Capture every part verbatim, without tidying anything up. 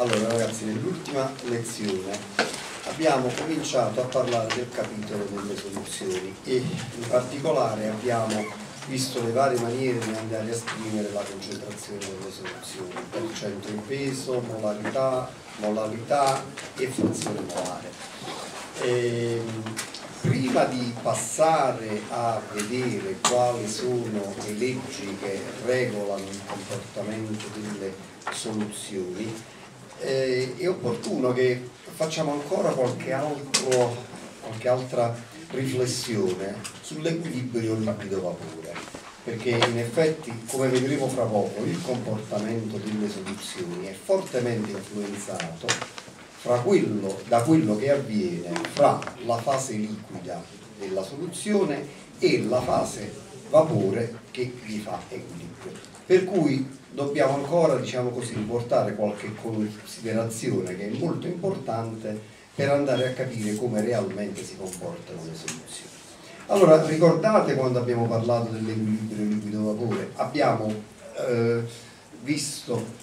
Allora ragazzi, nell'ultima lezione abbiamo cominciato a parlare del capitolo delle soluzioni e in particolare abbiamo visto le varie maniere di andare a esprimere la concentrazione delle soluzioni: per cento in peso, molarità, molarità e frazione molare. E, prima di passare a vedere quali sono le leggi che regolano il comportamento delle soluzioni, eh, è opportuno che facciamo ancora qualche, altro, qualche altra riflessione sull'equilibrio liquido-vapore, perché in effetti, come vedremo fra poco, il comportamento delle soluzioni è fortemente influenzato fra quello, da quello che avviene fra la fase liquida della soluzione e la fase vapore che gli fa equilibrio. Per cui dobbiamo ancora, diciamo così, riportare qualche considerazione che è molto importante per andare a capire come realmente si comportano le soluzioni. Allora, ricordate quando abbiamo parlato dell'equilibrio liquido-vapore? Abbiamo eh, visto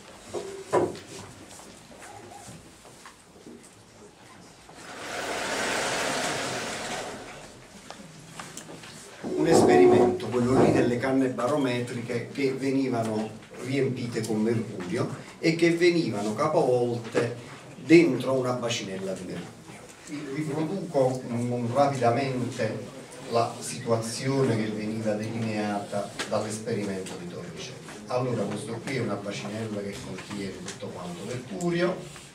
un esperimento, quello lì delle canne barometriche che venivano riempite con mercurio e che venivano capovolte dentro una bacinella di mercurio. Riproduco um, rapidamente la situazione che veniva delineata dall'esperimento di Torricelli. Allora, questo qui è una bacinella che contiene tutto quanto mercurio.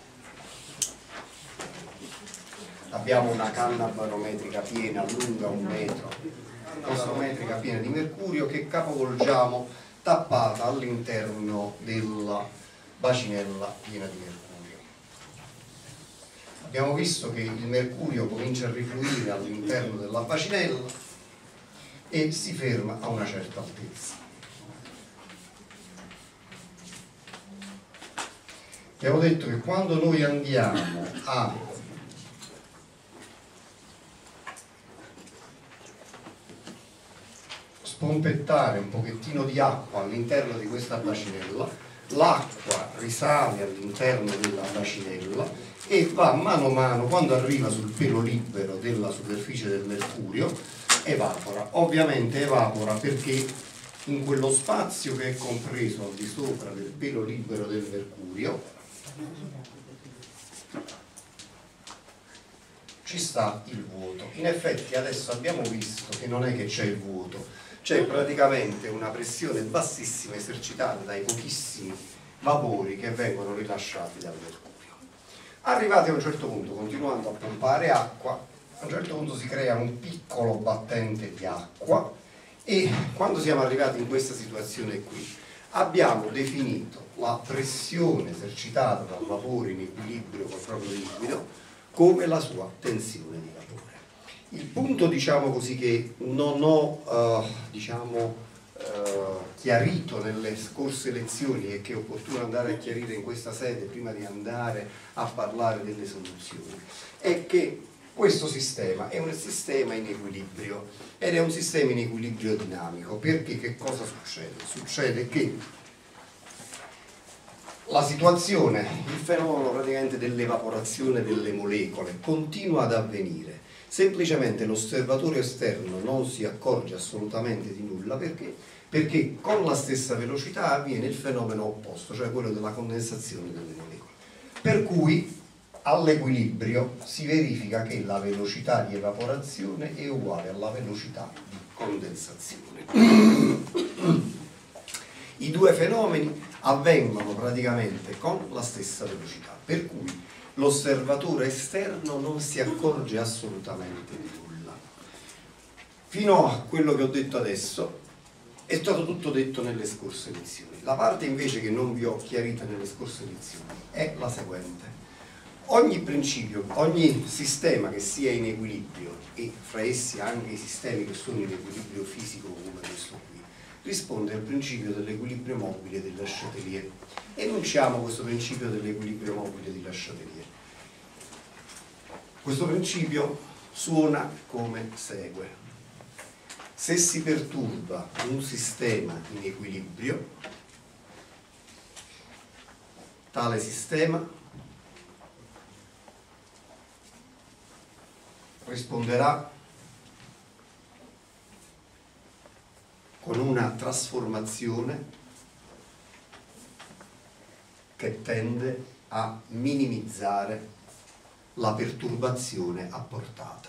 Abbiamo una canna barometrica piena, lunga un metro, barometrica piena di mercurio che capovolgiamo tappata all'interno della bacinella piena di mercurio. Abbiamo visto che il mercurio comincia a rifluire all'interno della bacinella e si ferma a una certa altezza. Abbiamo detto che quando noi andiamo a spompettare un pochettino di acqua all'interno di questa bacinella, l'acqua risale all'interno della bacinella e va mano a mano, quando arriva sul pelo libero della superficie del mercurio, evapora. Ovviamente evapora perché in quello spazio che è compreso al di sopra del pelo libero del mercurio ci sta il vuoto. In effetti adesso abbiamo visto che non è che c'è il vuoto, c'è praticamente una pressione bassissima esercitata dai pochissimi vapori che vengono rilasciati dal mercurio. Arrivati a un certo punto, continuando a pompare acqua, a un certo punto si crea un piccolo battente di acqua e quando siamo arrivati in questa situazione qui abbiamo definito la pressione esercitata dal vapore in equilibrio col proprio liquido come la sua tensione di vapore. Il punto, diciamo così, che non ho uh, diciamo, uh, chiarito nelle scorse lezioni e che è opportuno andare a chiarire in questa sede prima di andare a parlare delle soluzioni, è che questo sistema è un sistema in equilibrio ed è un sistema in equilibrio dinamico. Perché che cosa succede? Succede che la situazione, il fenomeno praticamente dell'evaporazione delle molecole continua ad avvenire. Semplicemente l'osservatore esterno non si accorge assolutamente di nulla perché? Perché con la stessa velocità avviene il fenomeno opposto, cioè quello della condensazione delle molecole. Per cui all'equilibrio si verifica che la velocità di evaporazione è uguale alla velocità di condensazione. I due fenomeni avvengono praticamente con la stessa velocità, per cui l'osservatore esterno non si accorge assolutamente di nulla. Fino a quello che ho detto adesso è stato tutto detto nelle scorse lezioni. La parte invece che non vi ho chiarita nelle scorse lezioni è la seguente: ogni principio, ogni sistema che sia in equilibrio, e fra essi anche i sistemi che sono in equilibrio fisico come questo qui, risponde al principio dell'equilibrio mobile di Le Chatelier. Enunciamo questo principio dell'equilibrio mobile di Le Chatelier. Questo principio suona come segue: se si perturba un sistema in equilibrio, tale sistema risponderà con una trasformazione che tende a minimizzare la perturbazione apportata.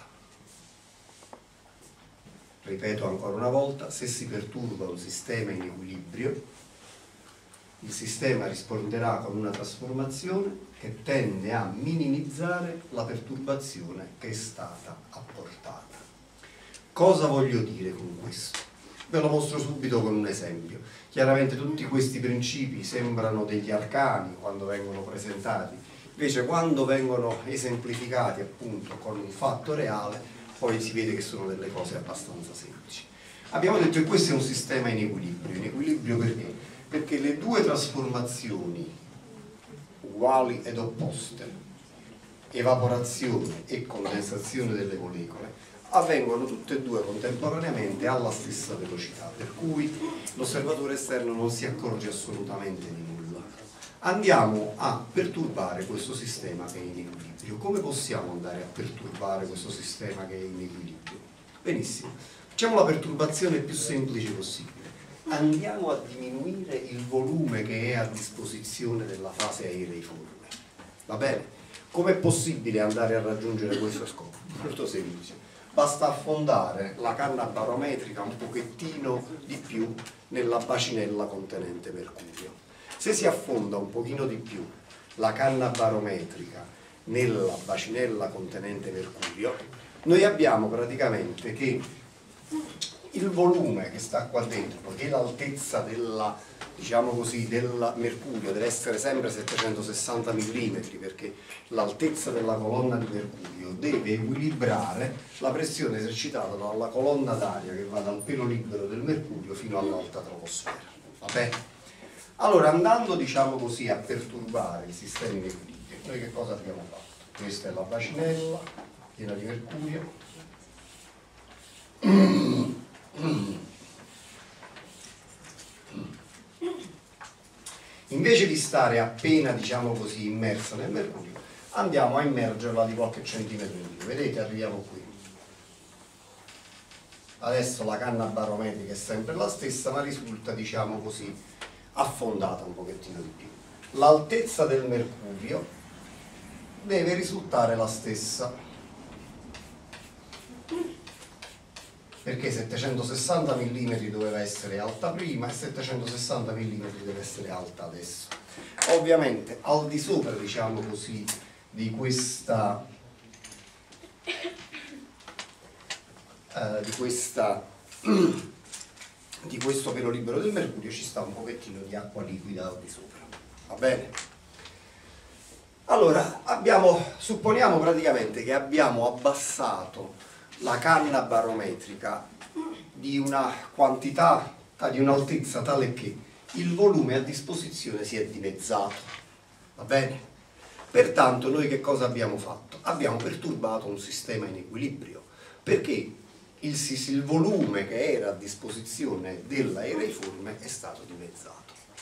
Ripeto ancora una volta, se si perturba un sistema in equilibrio, il sistema risponderà con una trasformazione che tende a minimizzare la perturbazione che è stata apportata. Cosa voglio dire con questo? Ve lo mostro subito con un esempio. Chiaramente tutti questi principi sembrano degli arcani quando vengono presentati, invece quando vengono esemplificati appunto con un fatto reale, poi si vede che sono delle cose abbastanza semplici. Abbiamo detto che questo è un sistema in equilibrio. In equilibrio perché? Perché le due trasformazioni uguali ed opposte, evaporazione e condensazione delle molecole, avvengono tutte e due contemporaneamente alla stessa velocità, per cui l'osservatore esterno non si accorge assolutamente di nulla. Andiamo a perturbare questo sistema che è in equilibrio. Come possiamo andare a perturbare questo sistema che è in equilibrio? Benissimo, facciamo la perturbazione più semplice possibile. Andiamo a diminuire il volume che è a disposizione della fase aereiforme. Va bene? Com'è possibile andare a raggiungere questo scopo? Molto semplice. Basta affondare la canna barometrica un pochettino di più nella bacinella contenente mercurio. Se si affonda un pochino di più la canna barometrica nella bacinella contenente mercurio, noi abbiamo praticamente che il volume che sta qua dentro, poiché l'altezza della, diciamo così, del mercurio deve essere sempre settecentosessanta millimetri, perché l'altezza della colonna di mercurio deve equilibrare la pressione esercitata dalla colonna d'aria che va dal pelo libero del mercurio fino all'alta troposfera. Va bene? Allora, andando, diciamo così, a perturbare il sistema in equilibrio, noi che cosa abbiamo fatto? Questa è la bacinella piena di mercurio. Invece di stare appena, diciamo così, immersa nel mercurio, andiamo a immergerla di qualche centimetro in più. Vedete, arriviamo qui. Adesso la canna barometrica è sempre la stessa, ma risulta, diciamo così, affondata un pochettino di più. L'altezza del mercurio deve risultare la stessa, perché settecentosessanta millimetri doveva essere alta prima e settecentosessanta millimetri deve essere alta adesso. Ovviamente al di sopra, diciamo così, di questa eh, di questa di questo pelo libero del mercurio ci sta un pochettino di acqua liquida al di sopra. Va bene? Allora, abbiamo, supponiamo praticamente che abbiamo abbassato la canna barometrica di una quantità, di un'altezza tale che il volume a disposizione si è dimezzato. Va bene? Pertanto noi che cosa abbiamo fatto? Abbiamo perturbato un sistema in equilibrio, perché il, il volume che era a disposizione dell'aereiforme è stato dimezzato.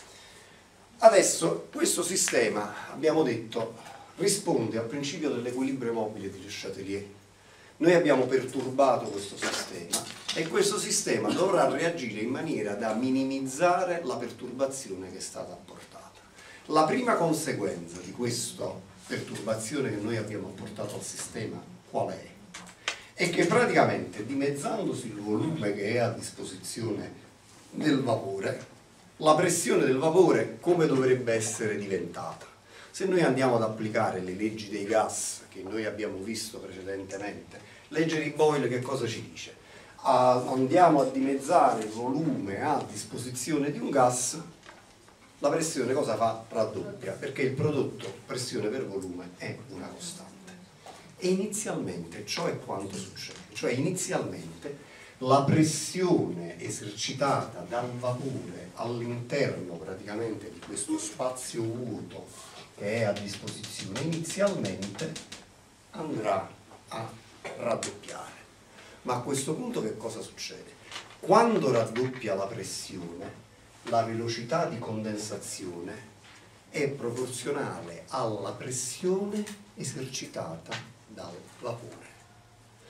Adesso questo sistema, abbiamo detto, risponde al principio dell'equilibrio mobile di Le Chatelier. Noi abbiamo perturbato questo sistema e questo sistema dovrà reagire in maniera da minimizzare la perturbazione che è stata apportata. La prima conseguenza di questa perturbazione che noi abbiamo apportato al sistema qual è? È che praticamente dimezzandosi il volume che è a disposizione del vapore, la pressione del vapore come dovrebbe essere diventata? Se noi andiamo ad applicare le leggi dei gas che noi abbiamo visto precedentemente, legge di Boyle che cosa ci dice? Ah, andiamo a dimezzare il volume a disposizione di un gas, la pressione cosa fa? Raddoppia, perché il prodotto pressione per volume è una costante. E inizialmente ciò è quanto succede, cioè inizialmente la pressione esercitata dal vapore all'interno praticamente di questo spazio vuoto che è a disposizione inizialmente andrà a raddoppiare. Ma a questo punto che cosa succede? Quando raddoppia la pressione, la velocità di condensazione è proporzionale alla pressione esercitata dal vapore.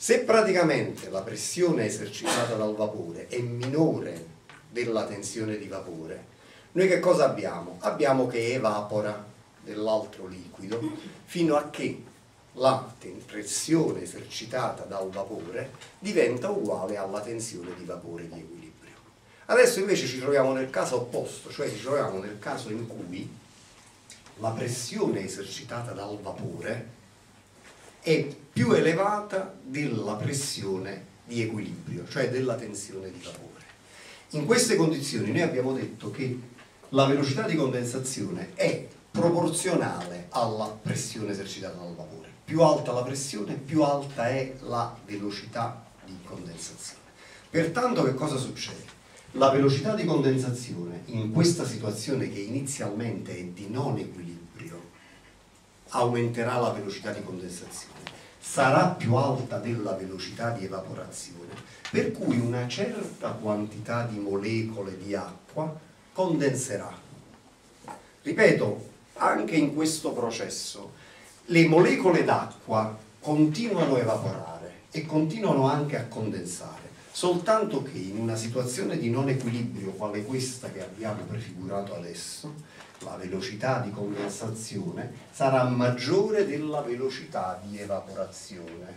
Se praticamente la pressione esercitata dal vapore è minore della tensione di vapore, noi che cosa abbiamo? Abbiamo che evapora dell'altro liquido fino a che la pressione esercitata dal vapore diventa uguale alla tensione di vapore di equilibrio. Adesso invece ci troviamo nel caso opposto, cioè ci troviamo nel caso in cui la pressione esercitata dal vapore è più elevata della pressione di equilibrio, cioè della tensione di vapore. In queste condizioni noi abbiamo detto che la velocità di condensazione è proporzionale alla pressione esercitata dal vapore. Più alta la pressione, più alta è la velocità di condensazione. Pertanto che cosa succede? La velocità di condensazione in questa situazione che inizialmente è di non equilibrio aumenterà la velocità di condensazione, sarà più alta della velocità di evaporazione, per cui una certa quantità di molecole di acqua condenserà. Ripeto, anche in questo processo le molecole d'acqua continuano a evaporare e continuano anche a condensare, soltanto che in una situazione di non equilibrio quale questa che abbiamo prefigurato adesso, la velocità di condensazione sarà maggiore della velocità di evaporazione.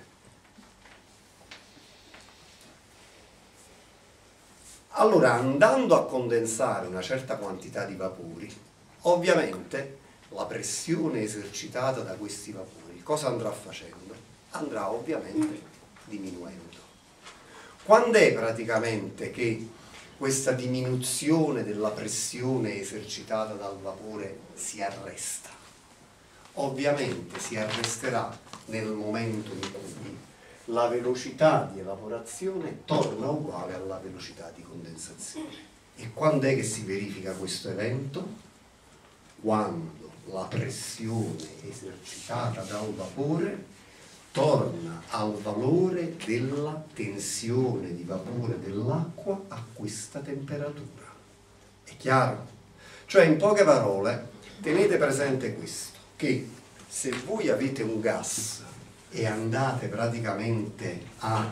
Allora, andando a condensare una certa quantità di vapori, ovviamente la pressione esercitata da questi vapori cosa andrà facendo? Andrà ovviamente diminuendo. Quando è praticamente che questa diminuzione della pressione esercitata dal vapore si arresta? Ovviamente si arresterà nel momento in cui la velocità di evaporazione torna uguale alla velocità di condensazione. E quando è che si verifica questo evento? Quando la pressione esercitata dal vapore torna al valore della tensione di vapore dell'acqua a questa temperatura. È chiaro? Cioè, in poche parole, tenete presente questo, che se voi avete un gas e andate praticamente a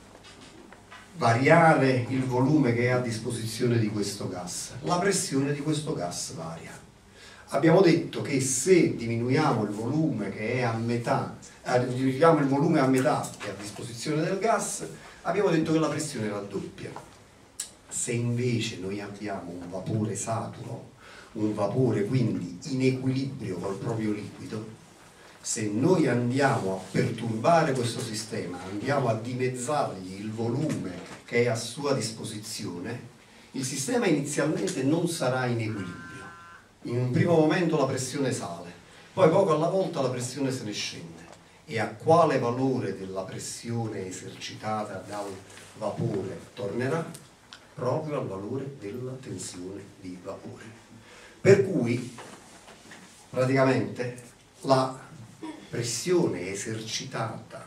variare il volume che è a disposizione di questo gas, la pressione di questo gas varia. Abbiamo detto che se diminuiamo il volume che è a metà, eh, diminuiamo il volume a metà che è a disposizione del gas, abbiamo detto che la pressione raddoppia. Se invece noi abbiamo un vapore saturo, un vapore quindi in equilibrio col proprio liquido, se noi andiamo a perturbare questo sistema, andiamo a dimezzargli il volume che è a sua disposizione, il sistema inizialmente non sarà in equilibrio. In un primo momento la pressione sale, poi poco alla volta la pressione se ne scende. E a quale valore della pressione esercitata dal vapore tornerà? Proprio al valore della tensione di vapore. Per cui, praticamente, la pressione esercitata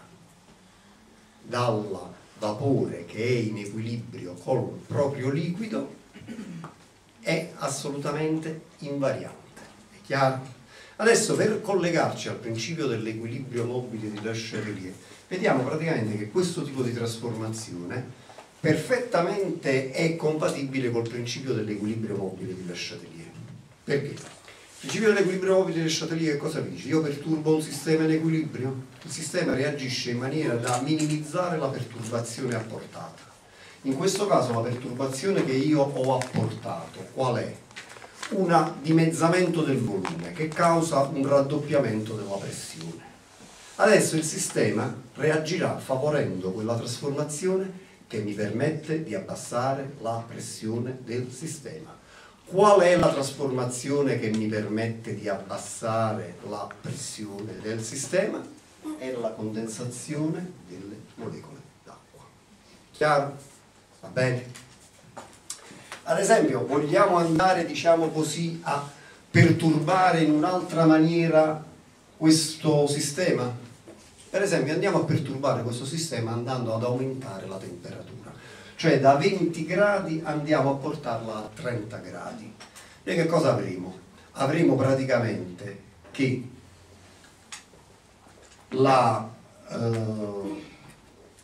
dal vapore che è in equilibrio col proprio liquido è assolutamente invariante. È chiaro? Adesso, per collegarci al principio dell'equilibrio mobile di Le Chatelier, vediamo praticamente che questo tipo di trasformazione perfettamente è compatibile col principio dell'equilibrio mobile di Le Chatelier. Perché? Il principio dell'equilibrio mobile di Le Chatelier che cosa dice? Io perturbo un sistema in equilibrio, il sistema reagisce in maniera da minimizzare la perturbazione apportata. In questo caso la perturbazione che io ho apportato, qual è? Un dimezzamento del volume che causa un raddoppiamento della pressione. Adesso il sistema reagirà favorendo quella trasformazione che mi permette di abbassare la pressione del sistema. Qual è la trasformazione che mi permette di abbassare la pressione del sistema? È la condensazione delle molecole d'acqua. Chiaro? Va bene? Ad esempio, vogliamo andare, diciamo così, a perturbare in un'altra maniera questo sistema? Per esempio, andiamo a perturbare questo sistema andando ad aumentare la temperatura. Cioè da venti gradi andiamo a portarla a trenta gradi. E che cosa avremo? Avremo praticamente che la... Eh,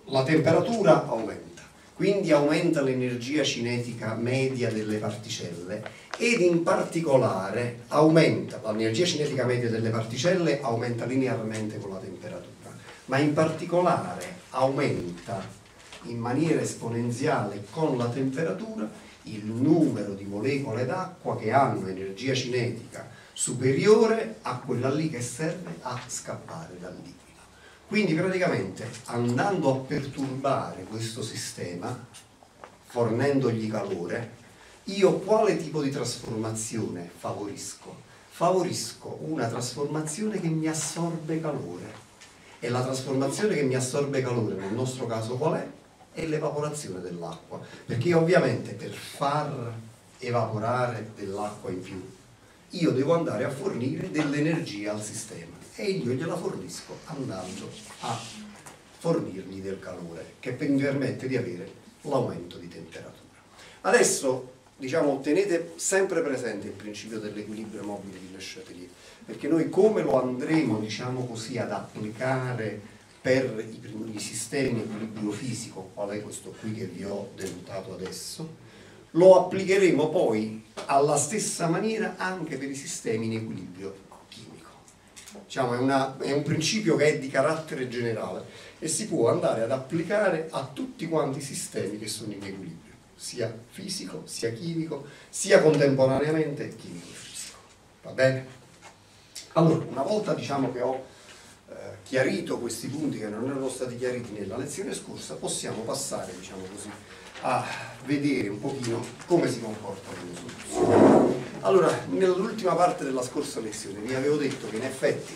la temperatura aumenta, quindi aumenta l'energia cinetica media delle particelle ed in particolare aumenta l'energia cinetica media delle particelle, aumenta linearmente con la temperatura, ma in particolare aumenta in maniera esponenziale con la temperatura il numero di molecole d'acqua che hanno energia cinetica superiore a quella lì che serve a scappare dal liquido. Quindi praticamente andando a perturbare questo sistema, fornendogli calore, io quale tipo di trasformazione favorisco? Favorisco una trasformazione che mi assorbe calore. E la trasformazione che mi assorbe calore, nel nostro caso qual è? È l'evaporazione dell'acqua. Perché io ovviamente per far evaporare dell'acqua in più, io devo andare a fornire dell'energia al sistema. E io gliela fornisco andando a fornirgli del calore, che mi permette di avere l'aumento di temperatura. Adesso, diciamo, tenete sempre presente il principio dell'equilibrio mobile di Le Chatelier, perché noi come lo andremo, diciamo così, ad applicare per i primi sistemi di equilibrio fisico, qual è questo qui che vi ho denotato adesso, lo applicheremo poi alla stessa maniera anche per i sistemi in equilibrio chimico. Diciamo, è, una, è un principio che è di carattere generale e si può andare ad applicare a tutti quanti i sistemi che sono in equilibrio, sia fisico, sia chimico, sia contemporaneamente chimico e fisico. Va bene? Allora, una volta diciamo che ho eh, chiarito questi punti che non erano stati chiariti nella lezione scorsa, possiamo passare, diciamo così, a vedere un pochino come si comportano le soluzioni. Allora, nell'ultima parte della scorsa lezione vi avevo detto che in effetti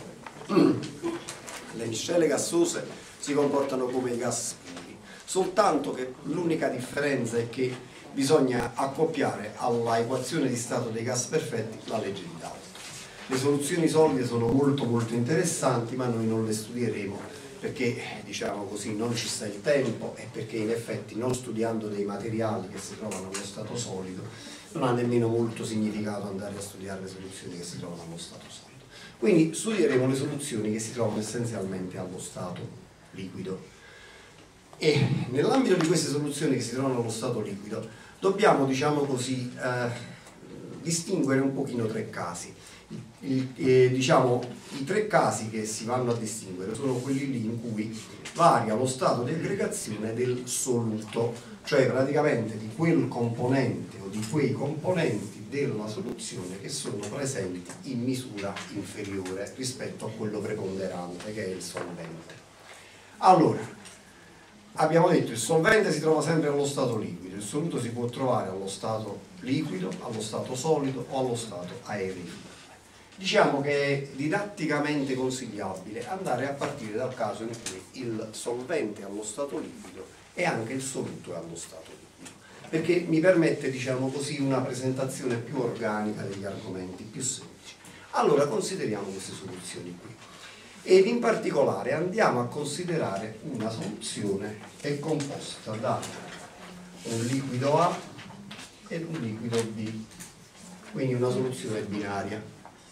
le miscele gassose si comportano come i gas puri, soltanto che l'unica differenza è che bisogna accoppiare alla equazione di stato dei gas perfetti la legge di Dalton. Le soluzioni solide sono molto molto interessanti, ma noi non le studieremo perché, diciamo così, non ci sta il tempo e perché in effetti non studiando dei materiali che si trovano allo stato solido non ha nemmeno molto significato andare a studiare le soluzioni che si trovano allo stato solido. Quindi studieremo le soluzioni che si trovano essenzialmente allo stato liquido. E nell'ambito di queste soluzioni che si trovano allo stato liquido dobbiamo, diciamo così, eh, distinguere un pochino tre casi. Il, eh, diciamo, i tre casi che si vanno a distinguere sono quelli lì in cui varia lo stato di aggregazione del soluto, cioè praticamente di quel componente o di quei componenti della soluzione che sono presenti in misura inferiore rispetto a quello preponderante che è il solvente. Allora, abbiamo detto che il solvente si trova sempre allo stato liquido, il soluto si può trovare allo stato liquido, allo stato solido o allo stato aereo. Diciamo che è didatticamente consigliabile andare a partire dal caso in cui il solvente è allo stato liquido e anche il soluto è allo stato liquido, perché mi permette, diciamo così, una presentazione più organica degli argomenti, più semplici. Allora consideriamo queste soluzioni qui ed in particolare andiamo a considerare una soluzione che è composta da un liquido A ed un liquido B, quindi una soluzione binaria.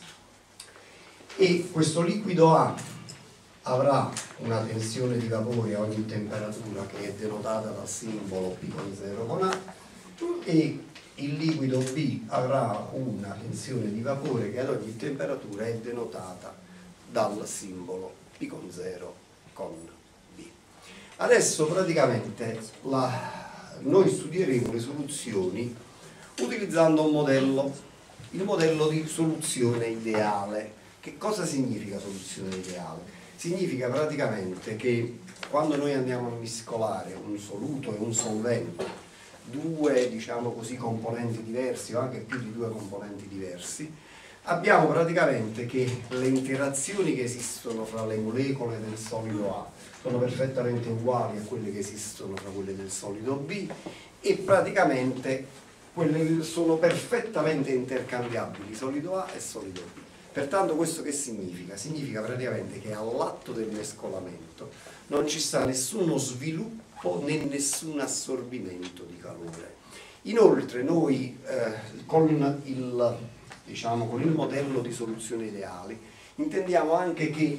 E questo liquido A avrà una tensione di vapore a ogni temperatura che è denotata dal simbolo P con zero con A, e il liquido B avrà una tensione di vapore che ad ogni temperatura è denotata dal simbolo P con zero con B. Adesso praticamente la, noi studieremo le soluzioni utilizzando un modello, il modello di soluzione ideale. Che cosa significa soluzione ideale? Significa praticamente che quando noi andiamo a mescolare un soluto e un solvente, due, diciamo così, componenti diversi o anche più di due componenti diversi, abbiamo praticamente che le interazioni che esistono fra le molecole del solido A sono perfettamente uguali a quelle che esistono fra quelle del solido B e praticamente quelle sono perfettamente intercambiabili, solido A e solido B. Pertanto questo che significa? Significa praticamente che all'atto del mescolamento non ci sta nessuno sviluppo né nessun assorbimento di calore. Inoltre noi eh, con, il, diciamo, con il modello di soluzione ideale intendiamo anche che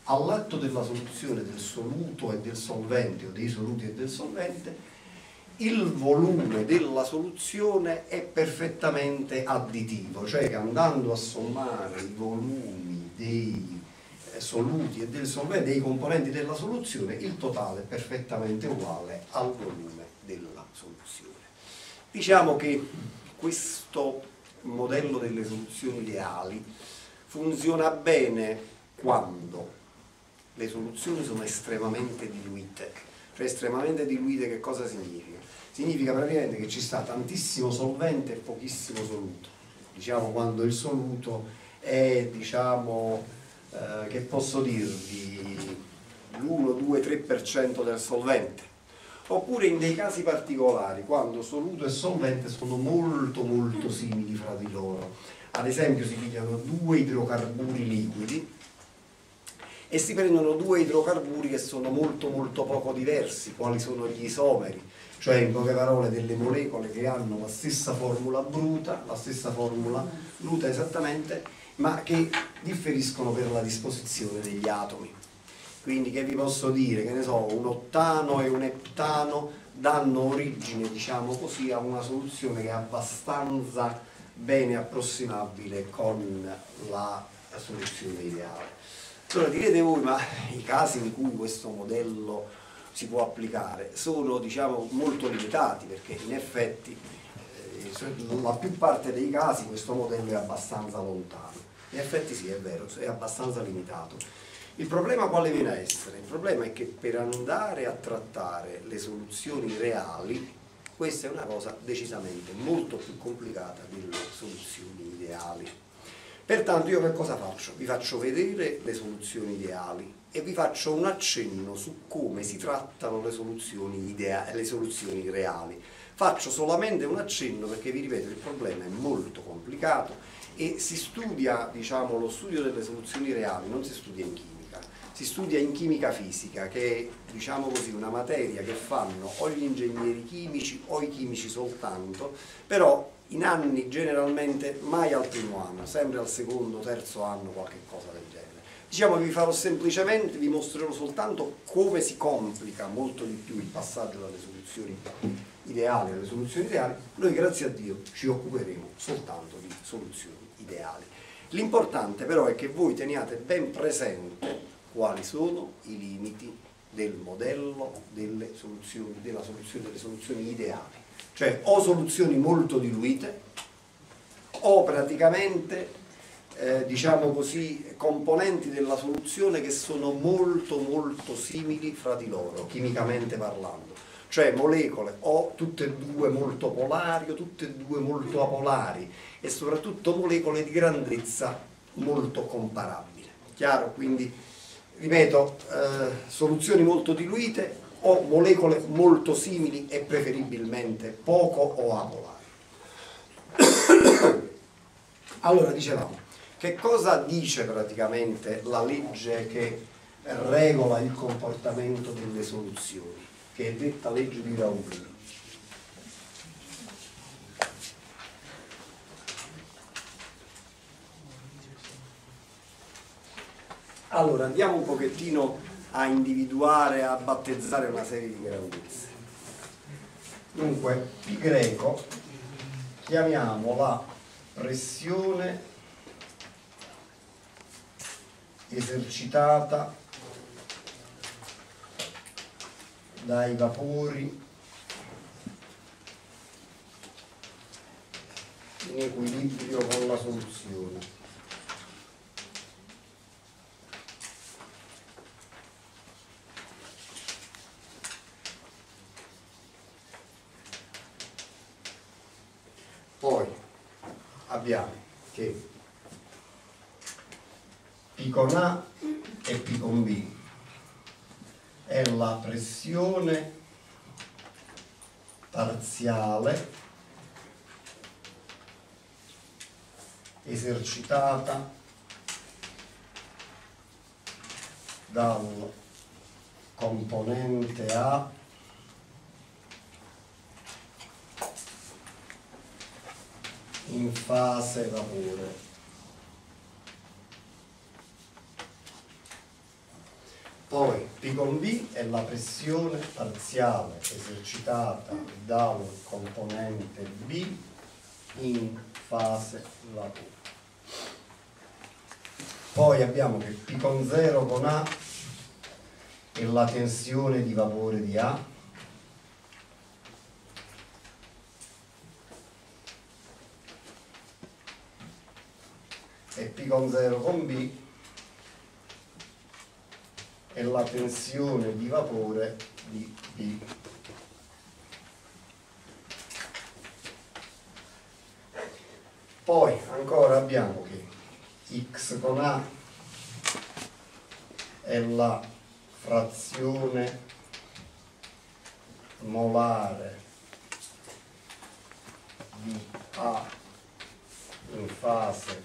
all'atto della soluzione del soluto e del solvente o dei soluti e del solvente il volume della soluzione è perfettamente additivo, cioè che andando a sommare i volumi dei soluti e del solvente, dei componenti della soluzione, il totale è perfettamente uguale al volume della soluzione. Diciamo che questo modello delle soluzioni ideali funziona bene quando le soluzioni sono estremamente diluite. Cioè estremamente diluite che cosa significa? Significa praticamente che ci sta tantissimo solvente e pochissimo soluto. Diciamo quando il soluto è, diciamo, eh, che posso dirvi, l'uno, due, tre per cento del solvente. Oppure in dei casi particolari, quando soluto e solvente sono molto molto simili fra di loro. Ad esempio si pigliano due idrocarburi liquidi e si prendono due idrocarburi che sono molto molto poco diversi, quali sono gli isomeri, cioè in poche parole delle molecole che hanno la stessa formula bruta, la stessa formula bruta esattamente, ma che differiscono per la disposizione degli atomi. Quindi che vi posso dire, che ne so, un ottano e un eptano danno origine, diciamo così, a una soluzione che è abbastanza bene approssimabile con la soluzione ideale. Allora direte voi, ma i casi in cui questo modello si può applicare sono, diciamo, molto limitati, perché in effetti eh, la più parte dei casi questo modello è abbastanza lontano. In effetti sì, è vero, è abbastanza limitato. Il problema quale viene a essere? Il problema è che per andare a trattare le soluzioni reali, questa è una cosa decisamente molto più complicata delle soluzioni ideali. Pertanto io che cosa faccio? Vi faccio vedere le soluzioni ideali e vi faccio un accenno su come si trattano le soluzioni, idea- le soluzioni reali. Faccio solamente un accenno perché, vi ripeto, il problema è molto complicato e si studia, diciamo, lo studio delle soluzioni reali non si studia in chimica, si studia in chimica fisica, che è, diciamo così, una materia che fanno o gli ingegneri chimici o i chimici soltanto, però in anni generalmente mai al primo anno, sempre al secondo, terzo anno, qualche cosa del genere. Diciamo che vi farò semplicemente, vi mostrerò soltanto come si complica molto di più il passaggio dalle soluzioni ideali alle soluzioni ideali. Noi, grazie a Dio, ci occuperemo soltanto di soluzioni ideali. L'importante però è che voi teniate ben presente quali sono i limiti del modello delle soluzioni, della soluzione delle soluzioni ideali. Cioè o soluzioni molto diluite o praticamente eh, diciamo così componenti della soluzione che sono molto molto simili fra di loro chimicamente parlando, cioè molecole o tutte e due molto polari o tutte e due molto apolari e soprattutto molecole di grandezza molto comparabile. Chiaro? Quindi ripeto, eh, soluzioni molto diluite o molecole molto simili e preferibilmente poco o apolari. Allora, dicevamo, che cosa dice praticamente la legge che regola il comportamento delle soluzioni, che è detta legge di Raoult? Allora, andiamo un pochettino a individuare, a battezzare una serie di grandezze. Dunque, P greco chiamiamo la pressione esercitata dai vapori in equilibrio con la soluzione. Poi abbiamo che P con A e P con B è la pressione parziale esercitata dal componente A in fase vapore. Poi P con B è la pressione parziale esercitata dal componente B in fase vapore. Poi abbiamo che P con zero con A è la tensione di vapore di A, e P con zero con B è la tensione di vapore di B. Poi ancora abbiamo che X con A è la frazione molare di A in fase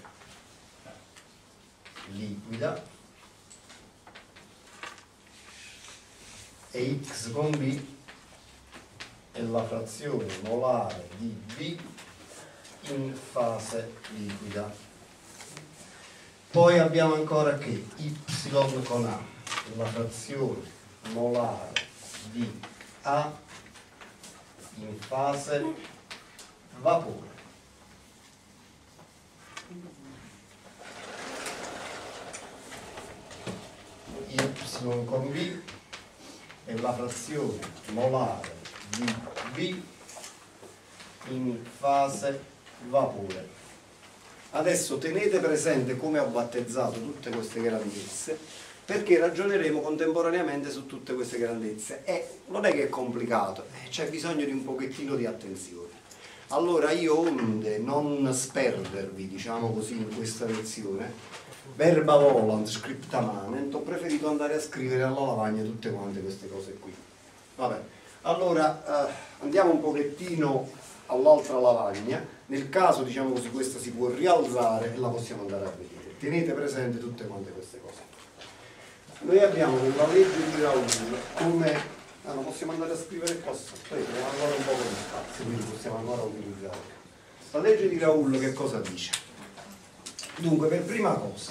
liquida, e X con B è la frazione molare di B in fase liquida. Poi abbiamo ancora che Y con A è la frazione molare di A in fase vapore. Y con B è la frazione molare di B in fase vapore. Adesso tenete presente come ho battezzato tutte queste grandezze, perché ragioneremo contemporaneamente su tutte queste grandezze e non è che è complicato, c'è bisogno di un pochettino di attenzione. Allora io, onde non sperdervi, diciamo così, in questa lezione, verba volant scripta manent, ho preferito andare a scrivere alla lavagna tutte quante queste cose qui. Vabbè, allora eh, andiamo un pochettino all'altra lavagna. Nel caso, diciamo così, questa si può rialzare e la possiamo andare a vedere. Tenete presente tutte quante queste cose. Noi abbiamo la legge di Raoul come... Ah, non possiamo andare a scrivere qua sotto, abbiamo ancora un po' di spazio, quindi possiamo ancora utilizzare. La legge di Raoul che cosa dice? Dunque, per prima cosa,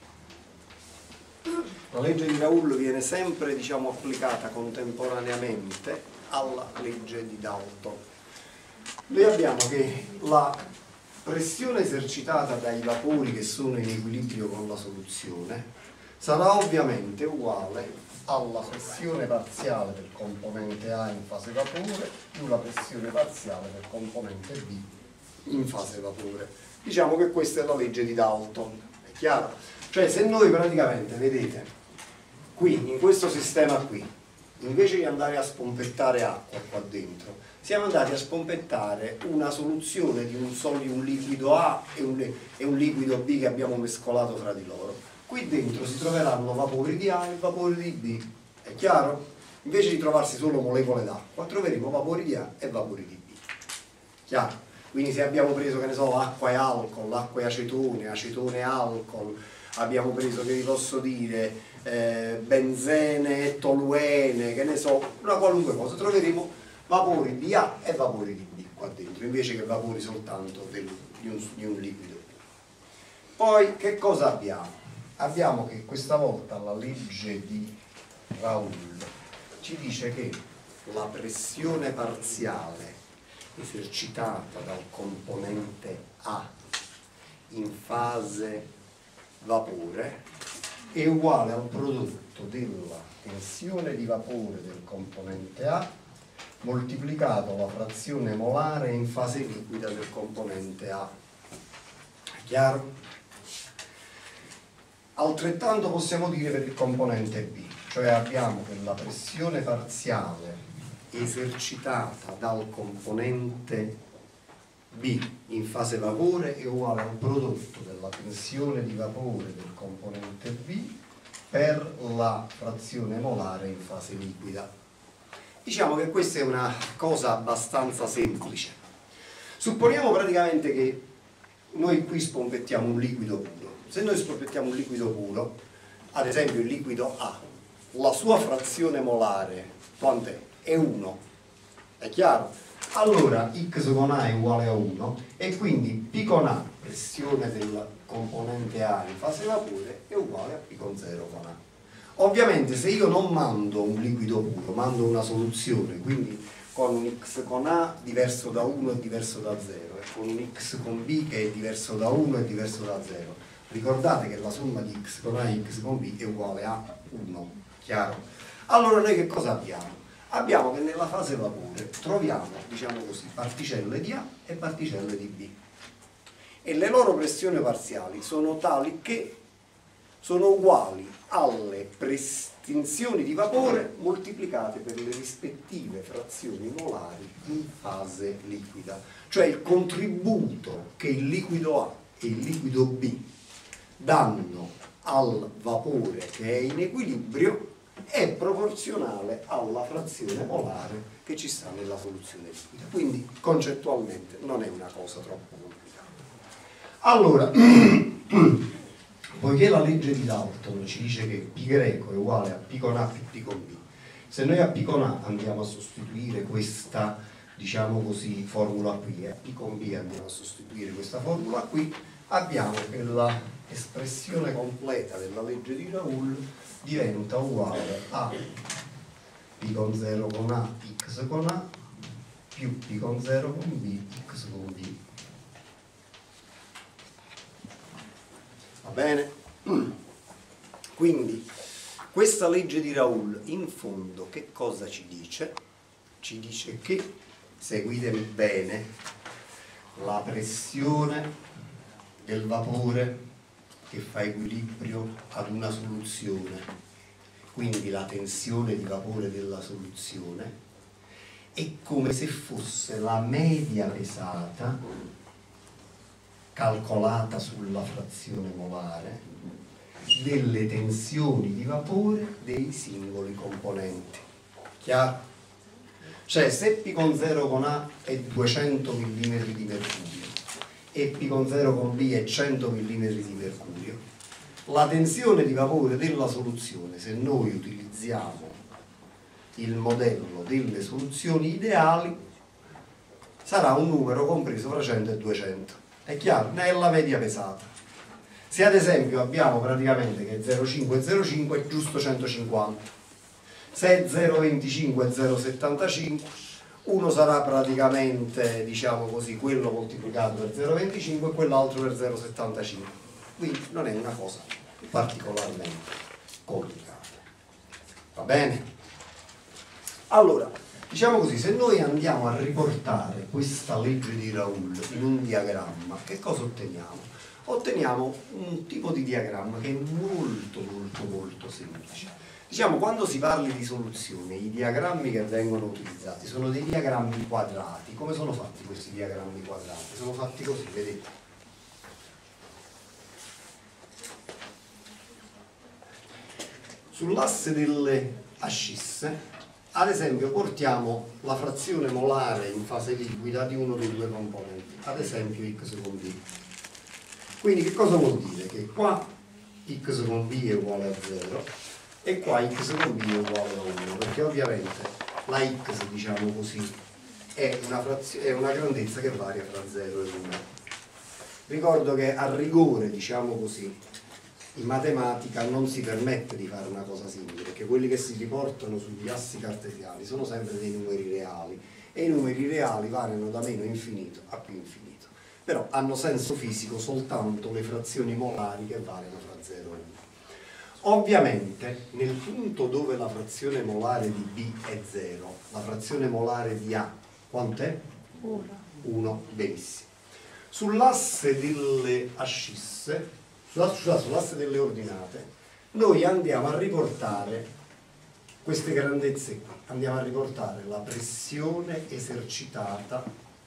la legge di Raoul viene sempre, diciamo, applicata contemporaneamente alla legge di Dalton. Noi abbiamo che la pressione esercitata dai vapori che sono in equilibrio con la soluzione sarà ovviamente uguale alla pressione parziale del componente A in fase vapore più la pressione parziale del componente B in fase vapore. Diciamo che questa è la legge di Dalton, è chiaro? Cioè, se noi praticamente, vedete, qui in questo sistema qui, invece di andare a spompettare acqua qua dentro, siamo andati a spompettare una soluzione di un solido, un liquido A e un, e un liquido B che abbiamo mescolato fra di loro. Qui dentro si troveranno vapori di A e vapori di B, è chiaro? Invece di trovarsi solo molecole d'acqua, troveremo vapori di A e vapori di B. Chiaro? Quindi se abbiamo preso, che ne so, acqua e alcol, acqua e acetone, acetone e alcol, abbiamo preso, che vi posso dire, eh, benzene e toluene, che ne so, una qualunque cosa, troveremo vapori di A e vapori di B qua dentro, invece che vapori soltanto del, di, un, di un liquido. Poi che cosa abbiamo? Abbiamo che questa volta la legge di Raoul ci dice che la pressione parziale esercitata dal componente A in fase vapore è uguale al prodotto della tensione di vapore del componente A moltiplicato la frazione molare in fase liquida del componente A. È chiaro? Altrettanto possiamo dire per il componente B, cioè abbiamo che la pressione parziale esercitata dal componente B in fase vapore è uguale al prodotto della tensione di vapore del componente B per la frazione molare in fase liquida. Diciamo che questa è una cosa abbastanza semplice. Supponiamo praticamente che noi qui spompettiamo un liquido puro. Se noi spompettiamo un liquido puro, ad esempio il liquido A, la sua frazione molare quant'è? È uno, è chiaro? Allora X con A è uguale a uno e quindi P con A, pressione del componente A in fase vapore, è uguale a P con zero con A. Ovviamente se io non mando un liquido puro, mando una soluzione, quindi con un x con A diverso da uno e diverso da zero, e con un x con B che è diverso da uno e diverso da zero. Ricordate che la somma di x con A e x con B è uguale a uno, chiaro? Allora noi che cosa abbiamo? Abbiamo che nella fase vapore troviamo, diciamo così, particelle di A e particelle di B. E le loro pressioni parziali sono tali che sono uguali alle tensioni di vapore moltiplicate per le rispettive frazioni molari in fase liquida. Cioè il contributo che il liquido A e il liquido B danno al vapore che è in equilibrio è proporzionale alla frazione molare che ci sta nella soluzione liquida. Quindi concettualmente non è una cosa troppo complicata. Allora, poiché la legge di Dalton ci dice che P greco è uguale a P con A più P con B, se noi a P con A andiamo a sostituire questa, diciamo così, formula qui, e a P con B andiamo a sostituire questa formula qui, abbiamo che l'espressione completa della legge di Raoult diventa uguale a P con zero con A, x con A, più P con zero con B, x con B. Va bene? Quindi questa legge di Raoult in fondo che cosa ci dice? Ci dice che, seguitemi bene, la pressione del vapore che fa equilibrio ad una soluzione, quindi la tensione di vapore della soluzione, è come se fosse la media pesata calcolata sulla frazione molare delle tensioni di vapore dei singoli componenti. Chiaro? Cioè se P con zero con A è duecento millimetri di mercurio e P con zero con B è cento millimetri di mercurio, la tensione di vapore della soluzione, se noi utilizziamo il modello delle soluzioni ideali, sarà un numero compreso fra cento e duecento. È chiaro? Nella media pesata. Se ad esempio abbiamo praticamente che zero virgola cinque e zero virgola cinque è giusto centocinquanta, se è zero virgola venticinque e zero virgola settantacinque, uno sarà praticamente, diciamo così, quello moltiplicato per zero virgola venticinque e quell'altro per zero virgola settantacinque. Quindi non è una cosa particolarmente complicata. Va bene? Allora, diciamo così, se noi andiamo a riportare questa legge di Raoult in un diagramma, che cosa otteniamo? Otteniamo un tipo di diagramma che è molto molto molto semplice. Diciamo, quando si parli di soluzione, i diagrammi che vengono utilizzati sono dei diagrammi quadrati. Come sono fatti questi diagrammi quadrati? Sono fatti così, vedete? Sull'asse delle ascisse, ad esempio, portiamo la frazione molare in fase liquida di uno dei due componenti, ad esempio x con b. Quindi che cosa vuol dire? Che qua x con b è uguale a zero e qua x con b è uguale a uno, perché ovviamente la x, diciamo così, è una, è una grandezza che varia fra zero e uno. Ricordo che a rigore, diciamo così, in matematica non si permette di fare una cosa simile, perché quelli che si riportano sugli assi cartesiani sono sempre dei numeri reali e i numeri reali variano da meno infinito a più infinito, però hanno senso fisico soltanto le frazioni molari che variano fra zero e uno. Ovviamente nel punto dove la frazione molare di B è zero, la frazione molare di A quant'è? uno. Benissimo. Sull'asse delle ascisse, sull'asse delle ordinate, noi andiamo a riportare queste grandezze qui, andiamo a riportare la pressione esercitata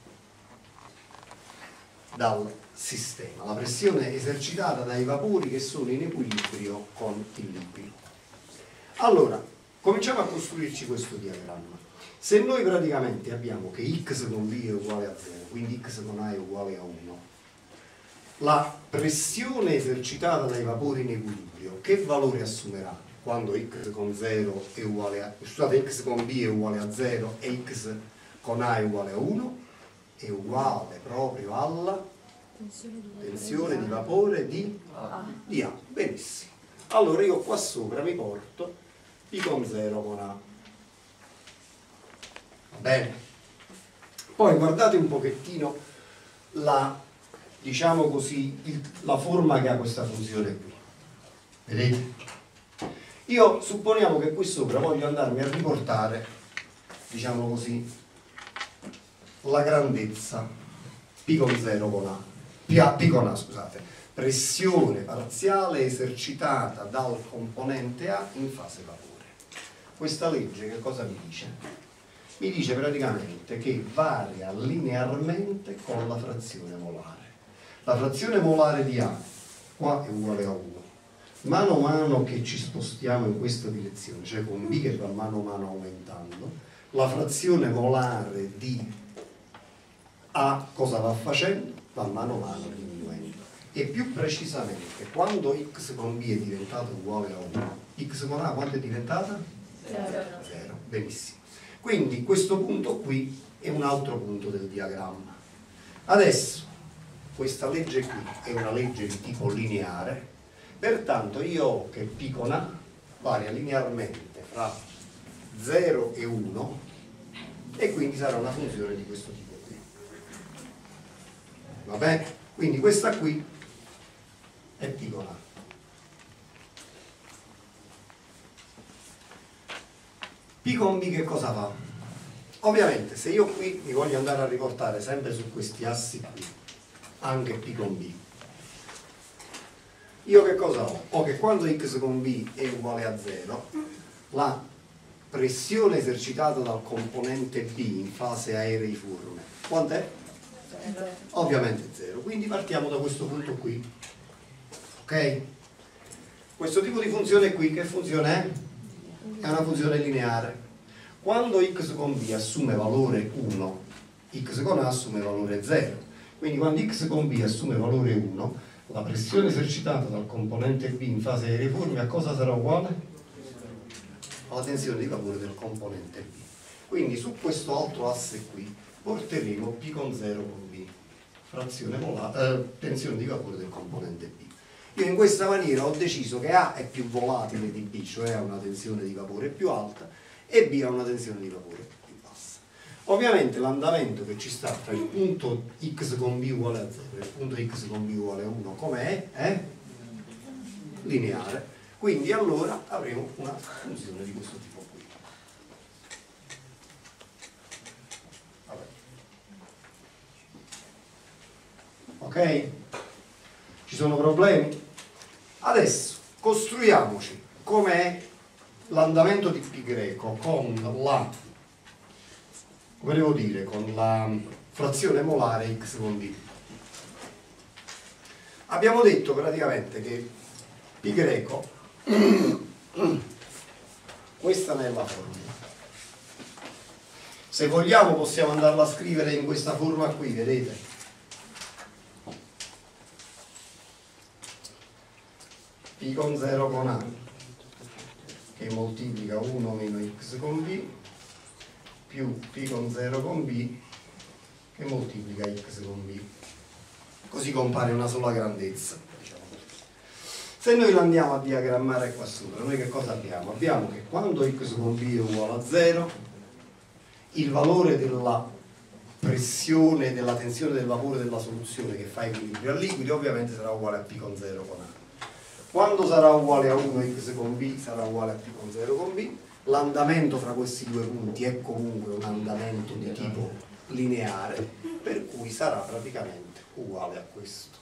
dal sistema, la pressione esercitata dai vapori che sono in equilibrio con il liquido. Allora, cominciamo a costruirci questo diagramma. Se noi praticamente abbiamo che x con b è uguale a zero, quindi x con a è uguale a uno, la pressione esercitata dai vapori in equilibrio che valore assumerà quando x con zero è uguale a, scusate, x con b è uguale a zero e x con a è uguale a uno? È uguale proprio alla tensione di vapore di A. Di A. Benissimo. allora io qua sopra mi porto P con zero con A. Va bene? Poi guardate un pochettino la, diciamo così, il, la forma che ha questa funzione qui. Vedete? Io supponiamo che qui sopra voglio andarmi a riportare, diciamo così, la grandezza P con zero con A. P, A, P con A, scusate. Pressione parziale esercitata dal componente A in fase vapore. Questa legge che cosa mi dice? Mi dice praticamente che varia linearmente con la frazione molare. La frazione molare di A qua è uguale a uno. Mano a mano che ci spostiamo in questa direzione, cioè con B che va mano a mano aumentando, la frazione molare di A cosa va facendo? Va mano a mano diminuendo. E più precisamente, quando x con B è diventato uguale a uno, x con A quanto è diventata? zero. Benissimo. Quindi questo punto qui è un altro punto del diagramma. Adesso, questa legge qui è una legge di tipo lineare, pertanto io ho che P con A varia linearmente fra zero e uno e quindi sarà una funzione di questo tipo qui. Va bene? Quindi questa qui è P con A. P con B che cosa fa? Ovviamente se io qui mi voglio andare a riportare sempre su questi assi qui anche P con B, io che cosa ho? Ho che quando x con B è uguale a zero, la pressione esercitata dal componente B in fase aereiforme, quant'è? Zero. Ovviamente zero, quindi partiamo da questo punto qui. Ok? Questo tipo di funzione qui, che funzione è? È una funzione lineare. Quando x con B assume valore uno, x con A assume valore zero. Quindi quando x con B assume valore uno, la pressione esercitata dal componente B in fase aereiforme a cosa sarà uguale? Alla tensione di vapore del componente B. Quindi su questo altro asse qui porteremo P con zero con B, frazione molare, eh, tensione di vapore del componente B. Io in questa maniera ho deciso che A è più volatile di B, cioè ha una tensione di vapore più alta, e B ha una tensione di vapore più bassa. Ovviamente l'andamento che ci sta tra il punto x con B uguale a zero e il punto x con B uguale a uno, com'è? È lineare. Quindi allora avremo una funzione di questo tipo qui. Vabbè. Ok? Ci sono problemi? Adesso costruiamoci com'è l'andamento di pi greco con la, come devo dire, con la frazione molare x con b. Abbiamo detto praticamente che pi greco, questa è la formula. Se vogliamo possiamo andarla a scrivere in questa forma qui, vedete? P con zero con A che moltiplica uno meno x con b più P con zero con b che moltiplica x con b. Così compare una sola grandezza. Diciamo così. Se noi la andiamo a diagrammare qua sopra, noi che cosa abbiamo? Abbiamo che quando x con b è uguale a zero, il valore della pressione, della tensione del vapore della soluzione che fa equilibrio al liquido ovviamente sarà uguale a P con zero con A. Quando sarà uguale a uno x con b sarà uguale a P con zero con b. L'andamento fra questi due punti è comunque un andamento di tipo lineare, per cui sarà praticamente uguale a questo.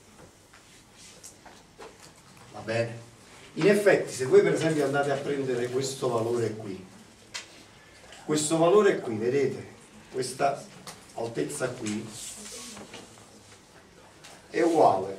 Va bene? In effetti, se voi per esempio andate a prendere questo valore qui, questo valore qui, vedete, questa altezza qui è uguale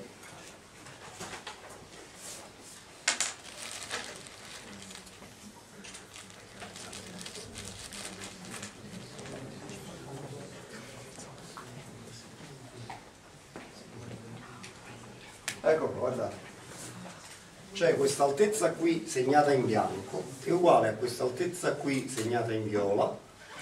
ecco qua, guardate, cioè questa altezza qui segnata in bianco è uguale a questa altezza qui segnata in viola,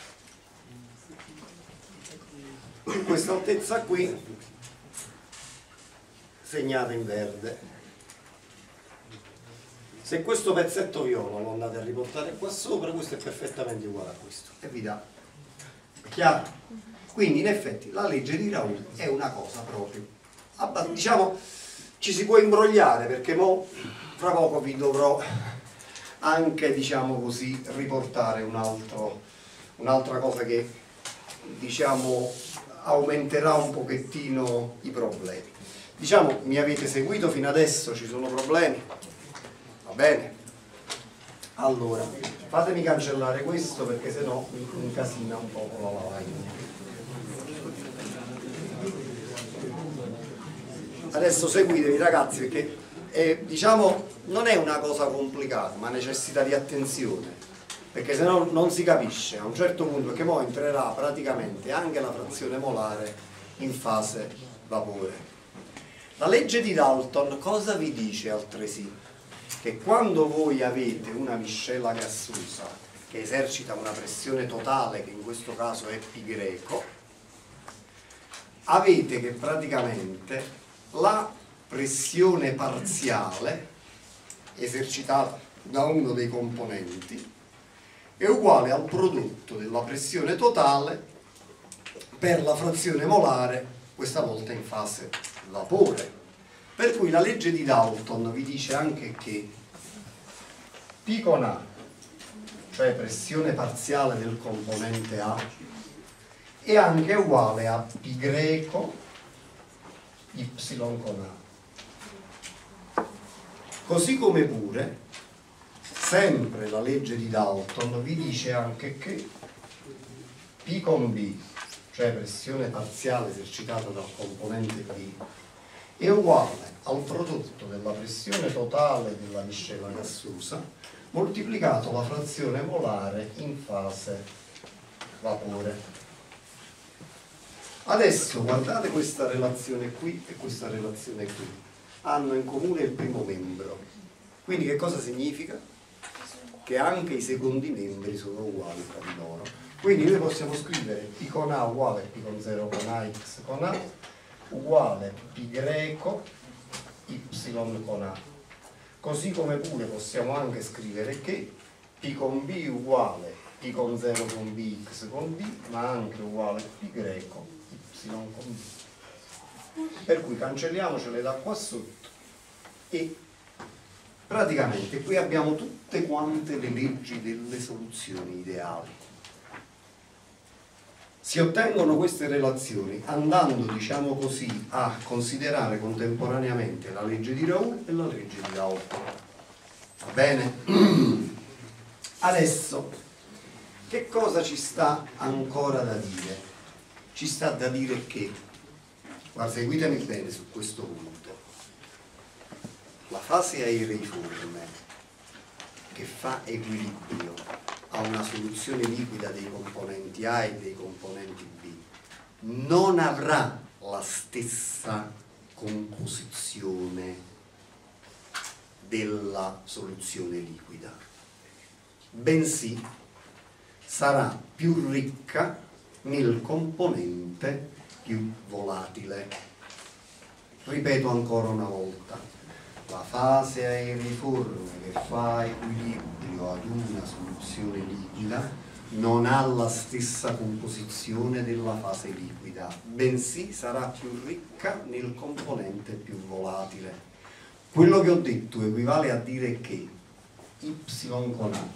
questa altezza qui segnata in verde. Se questo pezzetto viola lo andate a riportare qua sopra, questo è perfettamente uguale a questo. E vi dà. Chiaro? Quindi in effetti la legge di Raoult è una cosa proprio. Diciamo, ci si può imbrogliare perché mo fra poco vi dovrò anche, diciamo così, riportare un altro, un'altra cosa che, diciamo, aumenterà un pochettino i problemi. Diciamo, mi avete seguito fino adesso, ci sono problemi? Va bene? Allora, fatemi cancellare questo perché sennò mi incasina un po' con la lavagna. Adesso seguitevi ragazzi perché eh, diciamo non è una cosa complicata ma necessita di attenzione perché se no non si capisce a un certo punto, perché poi entrerà praticamente anche la frazione molare in fase vapore. La legge di Dalton cosa vi dice altresì? Che quando voi avete una miscela gassosa che esercita una pressione totale, che in questo caso è π greco, avete che praticamente la pressione parziale esercitata da uno dei componenti è uguale al prodotto della pressione totale per la frazione molare, questa volta in fase vapore. Per cui la legge di Dalton vi dice anche che P con A, cioè pressione parziale del componente A, è anche uguale a π greco Y con A. Così come pure, sempre la legge di Dalton vi dice anche che P con B, cioè pressione parziale esercitata dal componente B, è uguale al prodotto della pressione totale della miscela gassosa moltiplicato la frazione molare in fase vapore. Adesso guardate questa relazione qui e questa relazione qui, hanno in comune il primo membro, quindi che cosa significa? Che anche i secondi membri sono uguali tra di loro, quindi noi possiamo scrivere P con A uguale P con zero con A x con A uguale π greco Y con A, così come pure possiamo anche scrivere che P con B uguale P con zero con B x con B, ma anche uguale π greco Y con B. Per cui cancelliamocele da qua sotto e praticamente qui abbiamo tutte quante le leggi delle soluzioni ideali. Si ottengono queste relazioni andando, diciamo così, a considerare contemporaneamente la legge di Raoult e la legge di Dalton. Va bene? Adesso, che cosa ci sta ancora da dire? Ci sta da dire che, guarda, seguitemi bene su questo punto, la fase aereiforme che fa equilibrio a una soluzione liquida dei componenti A e dei componenti B non avrà la stessa composizione della soluzione liquida, bensì sarà più ricca nel componente più volatile. Ripeto ancora una volta, la fase aereiforme che fa equilibrio ad una soluzione liquida non ha la stessa composizione della fase liquida, bensì sarà più ricca nel componente più volatile. Quello che ho detto equivale a dire che Y con A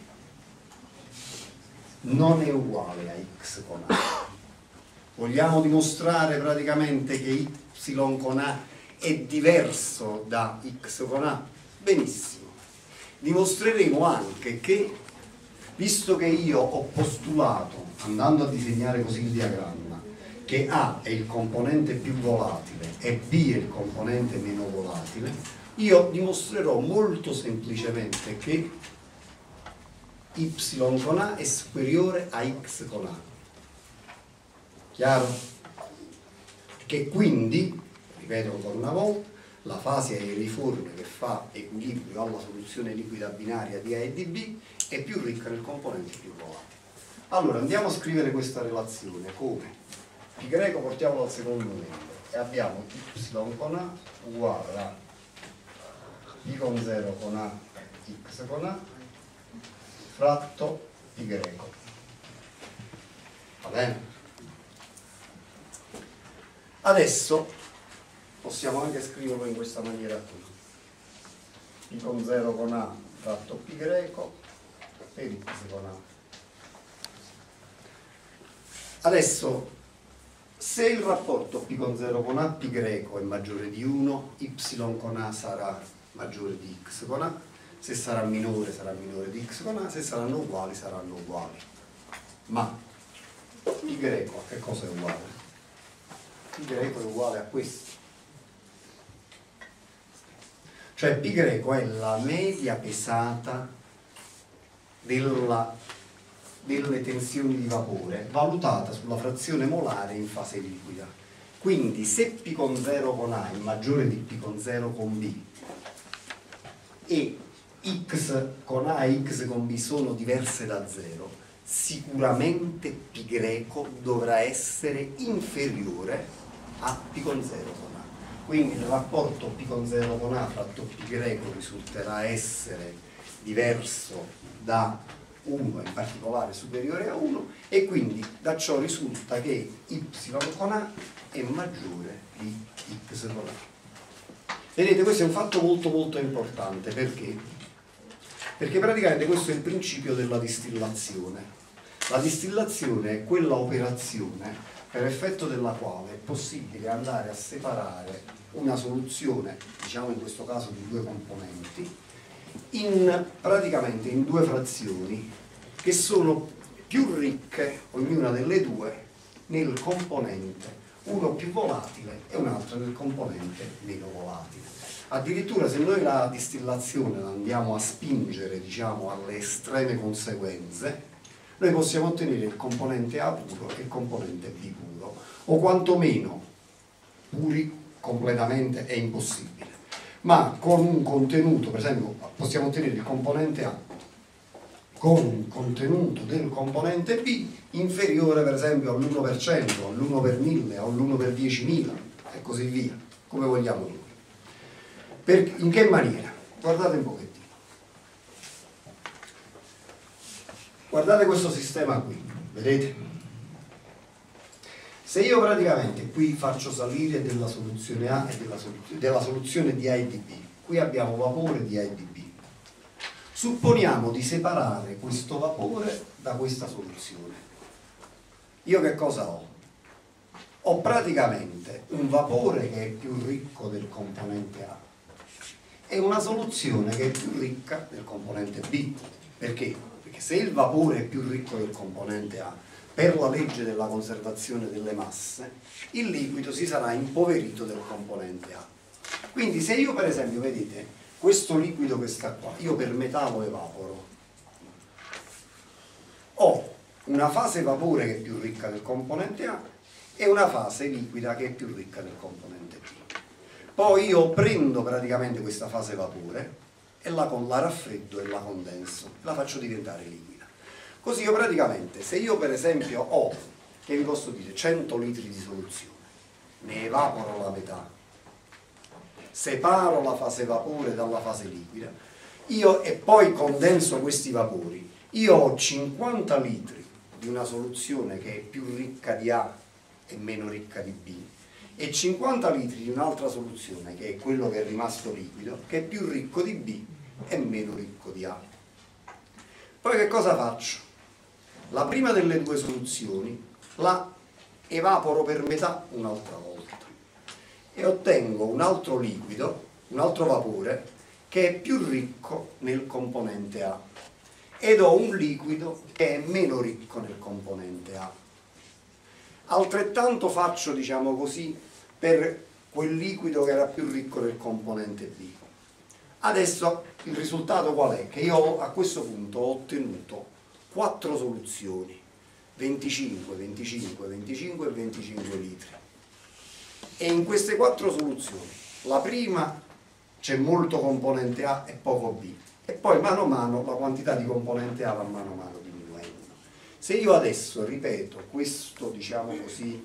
non è uguale a X con A. Vogliamo dimostrare praticamente che Y con A è diverso da X con A? Benissimo. Dimostreremo anche che, visto che io ho postulato, andando a disegnare così il diagramma, che A è il componente più volatile e B è il componente meno volatile, io dimostrerò molto semplicemente che Y con A è superiore a X con A. Chiaro? Che quindi, ripeto ancora una volta, la fase aereiforme che fa equilibrio alla soluzione liquida binaria di A e di B è più ricca nel componente più volatile. Allora andiamo a scrivere questa relazione come π greco portiamolo al secondo membro e abbiamo Y con A uguale a π con zero con A x con A fratto pi greco. Va bene? Adesso possiamo anche scriverlo in questa maniera qui. Pi con zero con A fratto pi greco per x con A. Adesso, se il rapporto P con zero con A, P greco è maggiore di uno, Y con A sarà maggiore di X con A, se sarà minore sarà minore di X con A, se saranno uguali saranno uguali. Ma P greco a che cosa è uguale? P greco è uguale a questo. Cioè P greco è la media pesata della delle tensioni di vapore valutata sulla frazione molare in fase liquida. Quindi se P con zero con A è maggiore di P con zero con B e X con A e X con B sono diverse da zero, sicuramente P greco dovrà essere inferiore a P con zero con A. Quindi il rapporto P con zero con A fratto P greco risulterà essere diverso da uno, in particolare superiore a uno, e quindi da ciò risulta che Y con A è maggiore di X con A. Vedete, questo è un fatto molto molto importante. Perché? Perché praticamente questo è il principio della distillazione. La distillazione è quella operazione per effetto della quale è possibile andare a separare una soluzione, diciamo in questo caso di due componenti, in praticamente in due frazioni che sono più ricche, ognuna delle due, nel componente, uno più volatile e un'altra nel componente meno volatile. Addirittura se noi la distillazione la andiamo a spingere, diciamo, alle estreme conseguenze, noi possiamo ottenere il componente A puro e il componente B puro, o quantomeno puri completamente è impossibile, ma con un contenuto, per esempio possiamo ottenere il componente A con un contenuto del componente B inferiore per esempio all'uno per cento, all'uno per mille, all'uno per diecimila e così via, come vogliamo noi. Per, in che maniera? Guardate un pochettino. Guardate questo sistema qui, vedete? Se io praticamente qui faccio salire della soluzione A e della, soluz- della soluzione di A e di B, qui abbiamo vapore di A e di B. Supponiamo di separare questo vapore da questa soluzione. Io che cosa ho? Ho praticamente un vapore che è più ricco del componente A e una soluzione che è più ricca del componente B. Perché? Perché se il vapore è più ricco del componente A, per la legge della conservazione delle masse, il liquido si sarà impoverito del componente A. Quindi se io per esempio, vedete, questo liquido che sta qua, io per metà lo evaporo, ho una fase vapore che è più ricca del componente A e una fase liquida che è più ricca del componente B. Poi io prendo praticamente questa fase vapore e la, la raffreddo e la condenso, la faccio diventare liquida. Così io praticamente, se io per esempio ho, che vi posso dire, cento litri di soluzione, ne evaporo la metà, separo la fase vapore dalla fase liquida, io e poi condenso questi vapori, io ho cinquanta litri di una soluzione che è più ricca di A e meno ricca di B, e cinquanta litri di un'altra soluzione che è quello che è rimasto liquido, che è più ricco di B e meno ricco di A. Poi che cosa faccio? La prima delle due soluzioni la evaporo per metà un'altra volta e ottengo un altro liquido, un altro vapore che è più ricco nel componente A, ed ho un liquido che è meno ricco nel componente A. Altrettanto faccio, diciamo così, per quel liquido che era più ricco nel componente B. Adesso il risultato qual è? Che io a questo punto ho ottenuto quattro soluzioni, venticinque, venticinque, venticinque e venticinque litri. E in queste quattro soluzioni, la prima c'è molto componente A e poco B, e poi mano a mano la quantità di componente A va mano a mano diminuendo. Se io adesso ripeto questo, diciamo così,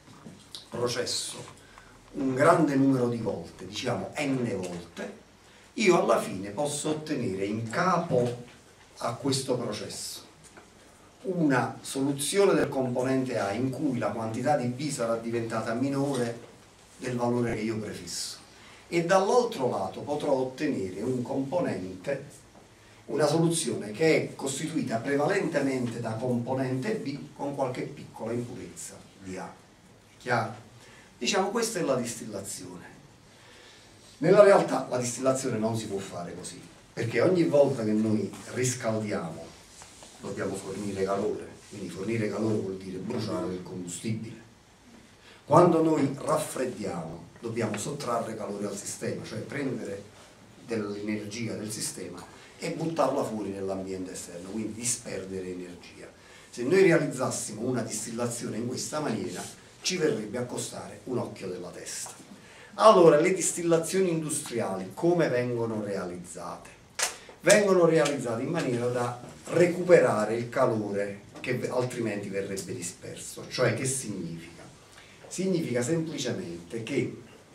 processo un grande numero di volte, diciamo n volte, io alla fine posso ottenere in capo a questo processo una soluzione del componente A in cui la quantità di B sarà diventata minore del valore che io prefisso, e dall'altro lato potrò ottenere un componente, una soluzione che è costituita prevalentemente da componente B con qualche piccola impurezza di A. Chiaro? Diciamo, questa è la distillazione. Nella realtà la distillazione non si può fare così, perché ogni volta che noi riscaldiamo dobbiamo fornire calore, quindi fornire calore vuol dire bruciare del combustibile. Quando noi raffreddiamo dobbiamo sottrarre calore al sistema, cioè prendere dell'energia del sistema e buttarla fuori nell'ambiente esterno, quindi disperdere energia. Se noi realizzassimo una distillazione in questa maniera ci verrebbe a costare un occhio della testa. Allora, le distillazioni industriali come vengono realizzate? Vengono realizzate in maniera da recuperare il calore che altrimenti verrebbe disperso. Cioè, che significa? Significa semplicemente che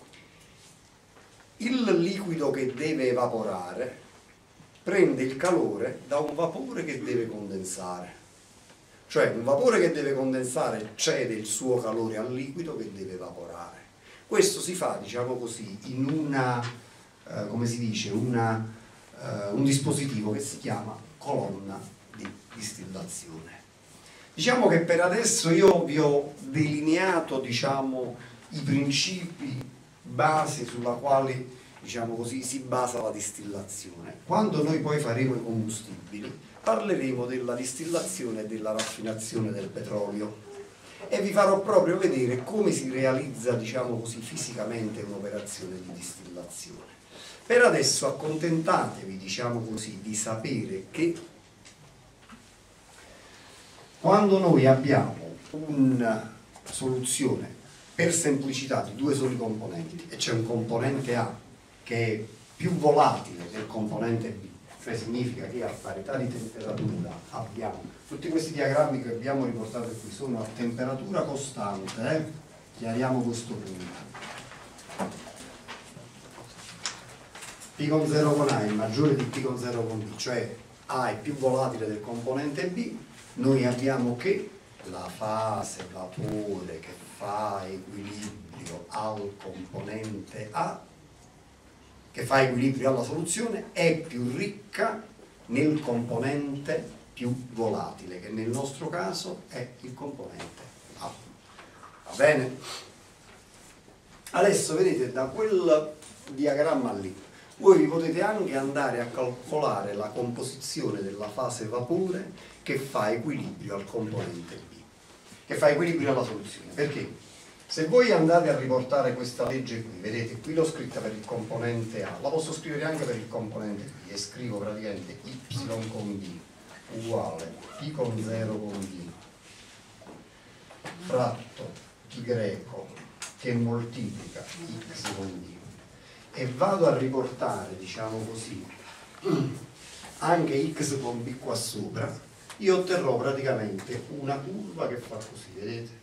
il liquido che deve evaporare prende il calore da un vapore che deve condensare. Cioè, un vapore che deve condensare cede il suo calore al liquido che deve evaporare. Questo si fa, diciamo così, in una, eh, come si dice, una, eh, un dispositivo che si chiama colonna di distillazione. Diciamo che per adesso io vi ho delineato, diciamo, i principi base sulla quale, diciamo così, si basa la distillazione. Quando noi poi faremo i combustibili, parleremo della distillazione e della raffinazione del petrolio e vi farò proprio vedere come si realizza, diciamo così, fisicamente un'operazione di distillazione. Per adesso accontentatevi, diciamo così, di sapere che quando noi abbiamo una soluzione per semplicità di due soli componenti e c'è un componente A che è più volatile del componente B, cioè significa che a parità di temperatura abbiamo, tutti questi diagrammi che abbiamo riportato qui sono a temperatura costante, eh? Chiariamo questo punto. P con zero con A è maggiore di P con zero con B, cioè A è più volatile del componente B, noi abbiamo che la fase vapore che fa equilibrio al componente A, che fa equilibrio alla soluzione, è più ricca nel componente più volatile, che nel nostro caso è il componente A. Va bene? Adesso vedete, da quel diagramma lì voi vi potete anche andare a calcolare la composizione della fase vapore che fa equilibrio al componente B, che fa equilibrio alla soluzione. Perché? Se voi andate a riportare questa legge qui, vedete, qui l'ho scritta per il componente A, la posso scrivere anche per il componente B e scrivo praticamente Y con B uguale P con zero con B fratto Y che moltiplica X con B, e vado a riportare, diciamo così, anche X con B qua sopra, io otterrò praticamente una curva che fa così, vedete?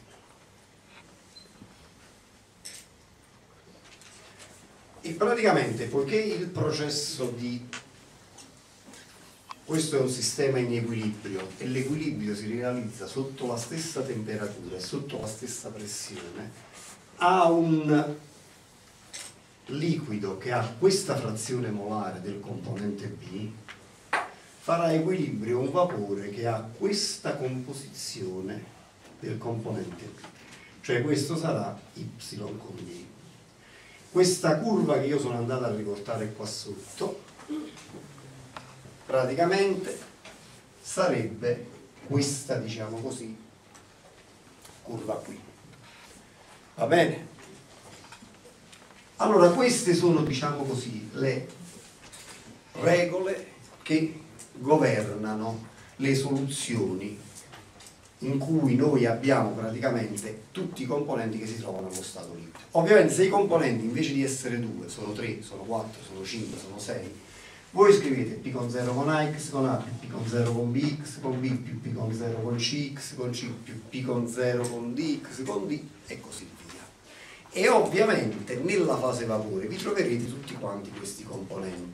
E praticamente, poiché il processo di questo è un sistema in equilibrio e l'equilibrio si realizza sotto la stessa temperatura e sotto la stessa pressione, ha un liquido che ha questa frazione molare del componente B, farà equilibrio un vapore che ha questa composizione del componente B, cioè questo sarà Y con B. Questa curva che io sono andato a riportare qua sotto praticamente sarebbe questa, diciamo così, curva qui. Va bene? Allora queste sono, diciamo così, le regole che governano le soluzioni in cui noi abbiamo praticamente tutti i componenti che si trovano allo stato liquido. Ovviamente se i componenti invece di essere due sono tre, sono quattro, sono cinque, sono sei, voi scrivete P con zero con A, X con A, più P con zero con B, X con B, più P con zero con C, X con C, più P con zero con D, X con D, e così via. E ovviamente nella fase vapore vi troverete tutti quanti questi componenti.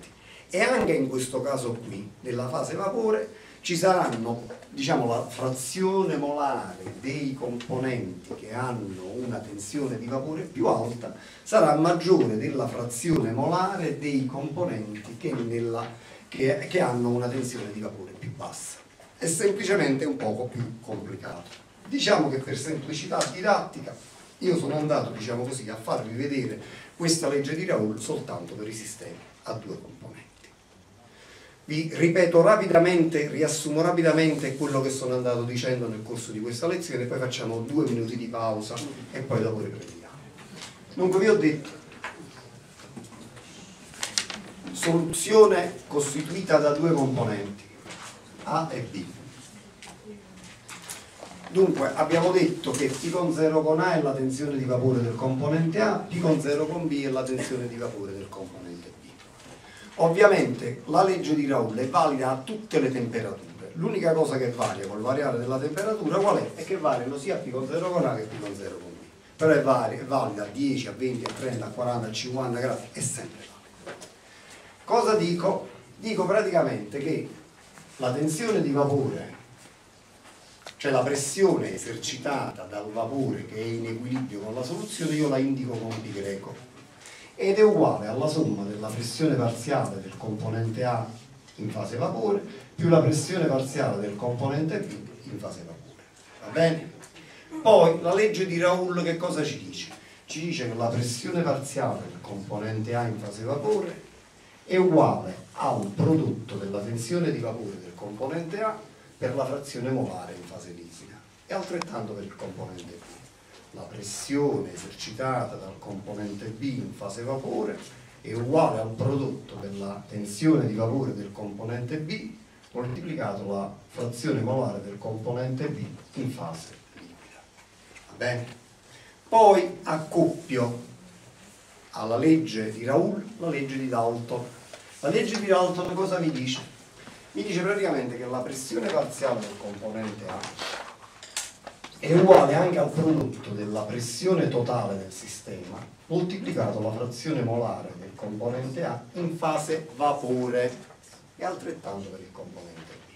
E anche in questo caso qui, nella fase vapore, ci saranno, diciamo, la frazione molare dei componenti che hanno una tensione di vapore più alta sarà maggiore della frazione molare dei componenti che, nella, che, che hanno una tensione di vapore più bassa. È semplicemente un poco più complicato. Diciamo che per semplicità didattica io sono andato, diciamo così, a farvi vedere questa legge di Raoult soltanto per i sistemi a due componenti. Vi ripeto rapidamente, riassumo rapidamente quello che sono andato dicendo nel corso di questa lezione, poi facciamo due minuti di pausa e poi dopo riprendiamo. Dunque vi ho detto, soluzione costituita da due componenti, A e B. Dunque abbiamo detto che P con zero con A è la tensione di vapore del componente A, P con zero con B è la tensione di vapore del componente B. Ovviamente la legge di Raoult è valida a tutte le temperature. L'unica cosa che varia col variare della temperatura qual è? È che variano sia P con zero con A che P con zero con B. Però è, varia, è valida a dieci, a venti, a trenta, a quaranta, a cinquanta gradi, è sempre valida. Cosa dico? Dico praticamente che la tensione di vapore, cioè la pressione esercitata dal vapore che è in equilibrio con la soluzione, io la indico con P greco. Ed è uguale alla somma della pressione parziale del componente A in fase vapore più la pressione parziale del componente B in fase vapore. Va bene? Poi la legge di Raoult che cosa ci dice? Ci dice che la pressione parziale del componente A in fase vapore è uguale al prodotto della tensione di vapore del componente A per la frazione molare in fase liquida e altrettanto per il componente B. La pressione esercitata dal componente B in fase vapore è uguale al prodotto della tensione di vapore del componente B moltiplicato la frazione molare del componente B in fase liquida. Va bene? Poi accoppio alla legge di Raoult la legge di Dalton. La legge di Dalton cosa vi dice? Mi dice praticamente che la pressione parziale del componente A è uguale anche al prodotto della pressione totale del sistema moltiplicato la frazione molare del componente A in fase vapore e altrettanto per il componente B.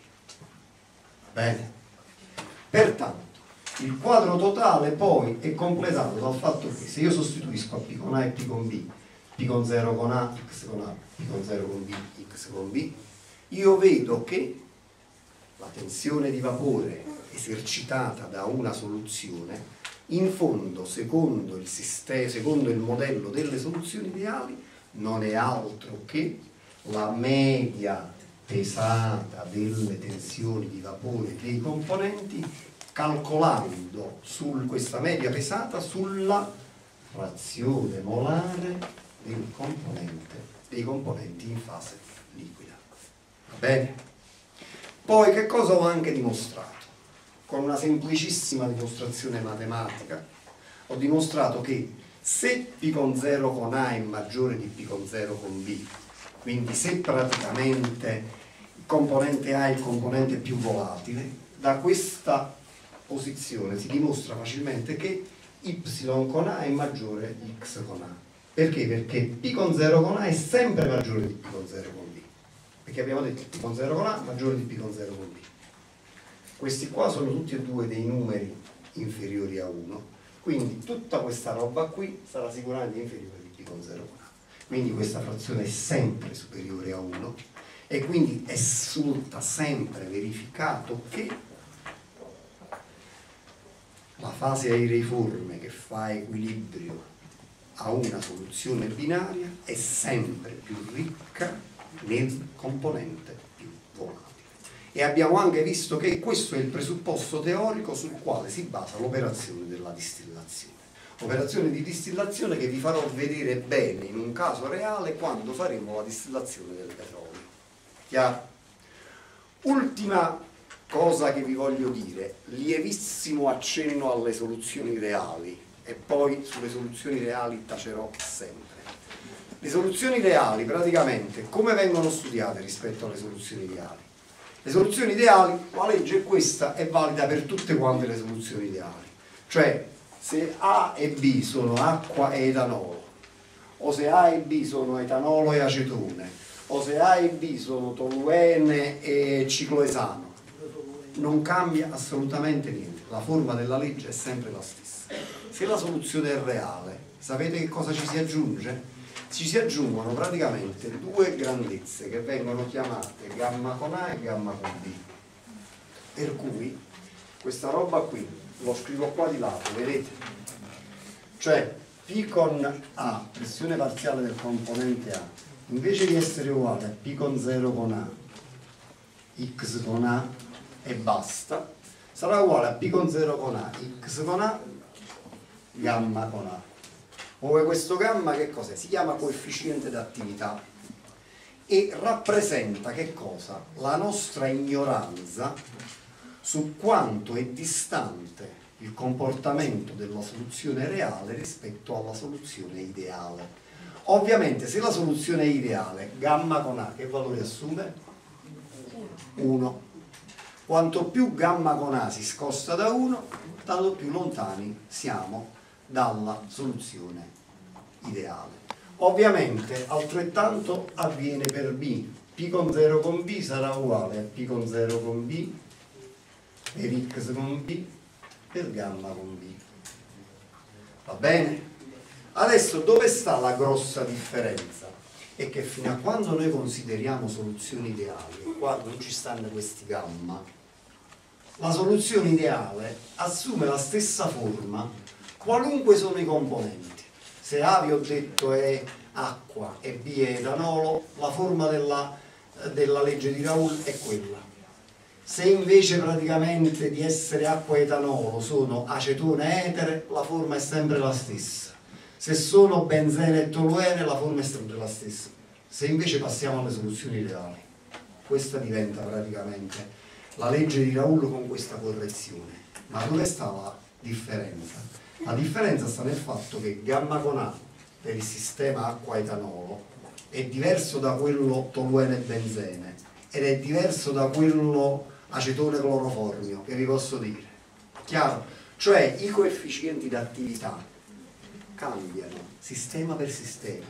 Va bene? Pertanto il quadro totale poi è completato dal fatto che se io sostituisco a P con A e P con B, P con zero con A, X con A, P con zero con B, X con B, io vedo che la tensione di vapore esercitata da una soluzione in fondo, secondo il sistema, secondo il modello delle soluzioni ideali, non è altro che la media pesata delle tensioni di vapore dei componenti, calcolando su questa media pesata sulla frazione molare del componente, dei componenti in fase liquida. Va bene? Poi che cosa ho anche dimostrato? Con una semplicissima dimostrazione matematica ho dimostrato che se P con zero con A è maggiore di P con zero con B, quindi se praticamente il componente A è il componente più volatile, da questa posizione si dimostra facilmente che Y con A è maggiore di X con A. Perché? Perché P con zero con A è sempre maggiore di P con zero con B. Perché abbiamo detto P con zero con A maggiore di P con zero con B. Questi qua sono tutti e due dei numeri inferiori a uno, quindi tutta questa roba qui sarà sicuramente inferiore di P con zero con A. Quindi questa frazione è sempre superiore a uno e quindi risulta sempre verificato che la fase aereiforme che fa equilibrio a una soluzione binaria è sempre più ricca nel componente più volatile. E abbiamo anche visto che questo è il presupposto teorico sul quale si basa l'operazione della distillazione. Operazione di distillazione che vi farò vedere bene in un caso reale quando faremo la distillazione del petrolio. Chiaro? Ultima cosa che vi voglio dire, lievissimo accenno alle soluzioni reali e poi sulle soluzioni reali tacerò sempre. Le soluzioni reali praticamente come vengono studiate rispetto alle soluzioni ideali? Le soluzioni ideali, la legge è questa, è valida per tutte quante le soluzioni ideali. Cioè, se A e B sono acqua e etanolo, o se A e B sono etanolo e acetone, o se A e B sono toluene e cicloesano, non cambia assolutamente niente, la forma della legge è sempre la stessa. Se la soluzione è reale, sapete che cosa ci si aggiunge? Ci si aggiungono praticamente due grandezze che vengono chiamate gamma con A e gamma con B, per cui questa roba qui lo scrivo qua di lato, vedete? Cioè P con A, pressione parziale del componente A, invece di essere uguale a P con zero con A, X con A e basta, sarà uguale a P con zero con A, X con A, gamma con A. Ove questo gamma che cos'è? Si chiama coefficiente d'attività e rappresenta che cosa? La nostra ignoranza su quanto è distante il comportamento della soluzione reale rispetto alla soluzione ideale. Ovviamente se la soluzione è ideale, gamma con A che valore assume? uno. Quanto più gamma con A si scosta da uno, tanto più lontani siamo dalla soluzione ideale. Ovviamente altrettanto avviene per B. P con zero con B sarà uguale a P con zero con B per X con B per gamma con B. Va bene? Adesso dove sta la grossa differenza? È che fino a quando noi consideriamo soluzioni ideali, qua non ci stanno questi gamma, la soluzione ideale assume la stessa forma qualunque sono i componenti. Se A vi ho detto è acqua e B è etanolo, la forma della, della legge di Raoult è quella. Se invece praticamente di essere acqua e etanolo sono acetone e etere, la forma è sempre la stessa. Se sono benzene e toluene, la forma è sempre la stessa. Se invece passiamo alle soluzioni ideali, questa diventa praticamente la legge di Raoult con questa correzione. Ma dove sta la differenza? La differenza sta nel fatto che gamma con A per il sistema acqua-etanolo è diverso da quello toluene-benzene ed è diverso da quello acetone-cloroformio, che vi posso dire. Chiaro? Cioè i coefficienti d'attività cambiano sistema per sistema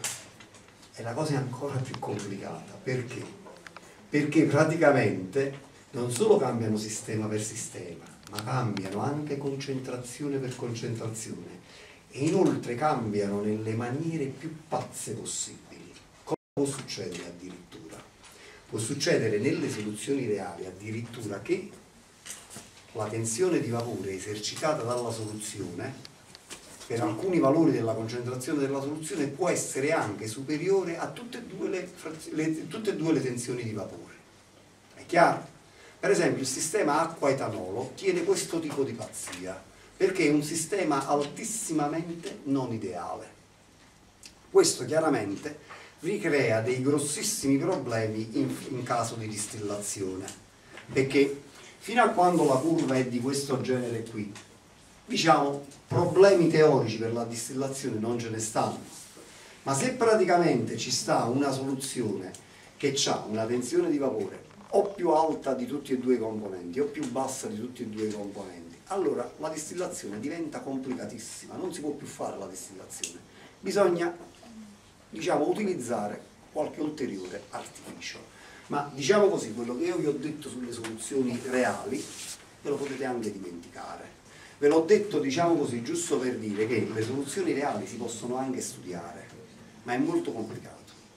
e la cosa è ancora più complicata. Perché? Perché praticamente non solo cambiano sistema per sistema, ma cambiano anche concentrazione per concentrazione e inoltre cambiano nelle maniere più pazze possibili. Cosa può succedere addirittura? Può succedere nelle soluzioni reali addirittura che la tensione di vapore esercitata dalla soluzione per alcuni valori della concentrazione della soluzione può essere anche superiore a tutte e due le, le, tutte e due le tensioni di vapore. È chiaro? Per esempio il sistema acqua-etanolo tiene questo tipo di pazzia perché è un sistema altissimamente non ideale. Questo chiaramente ricrea dei grossissimi problemi in, in caso di distillazione, perché fino a quando la curva è di questo genere qui, diciamo, problemi teorici per la distillazione non ce ne stanno, ma se praticamente ci sta una soluzione che ha una tensione di vapore o più alta di tutti e due i componenti o più bassa di tutti e due i componenti, allora la distillazione diventa complicatissima, non si può più fare la distillazione, bisogna, diciamo, utilizzare qualche ulteriore artificio. Ma diciamo così, quello che io vi ho detto sulle soluzioni reali ve lo potete anche dimenticare. Ve l'ho detto, diciamo così, giusto per dire che le soluzioni reali si possono anche studiare, ma è molto complicato.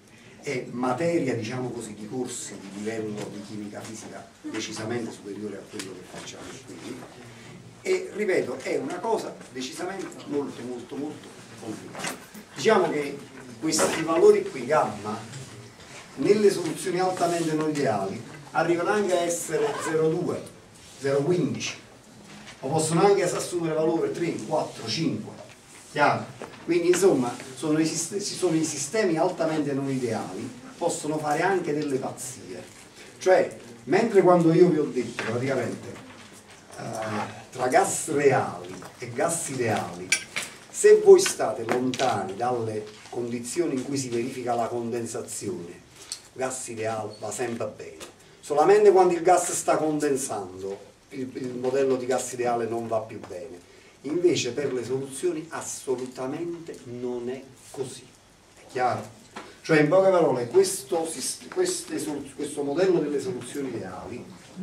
È materia, diciamo così, di corsi di livello di chimica fisica decisamente superiore a quello che facciamo qui. E, ripeto, è una cosa decisamente molto, molto, molto complicata. Diciamo che questi valori qui, gamma, nelle soluzioni altamente non ideali, arrivano anche a essere zero virgola due, zero virgola quindici. O possono anche assumere valore tre, quattro, cinque, chiaro? Quindi insomma sono i, sono i sistemi altamente non ideali, possono fare anche delle pazzie. Cioè, mentre quando io vi ho detto praticamente eh, tra gas reali e gas ideali, se voi state lontani dalle condizioni in cui si verifica la condensazione, gas ideale va sempre bene. Solamente quando il gas sta condensando Il, il modello di gas ideale non va più bene. Invece per le soluzioni assolutamente non è così. È chiaro? Cioè, in poche parole, questo, queste, questo modello delle soluzioni reali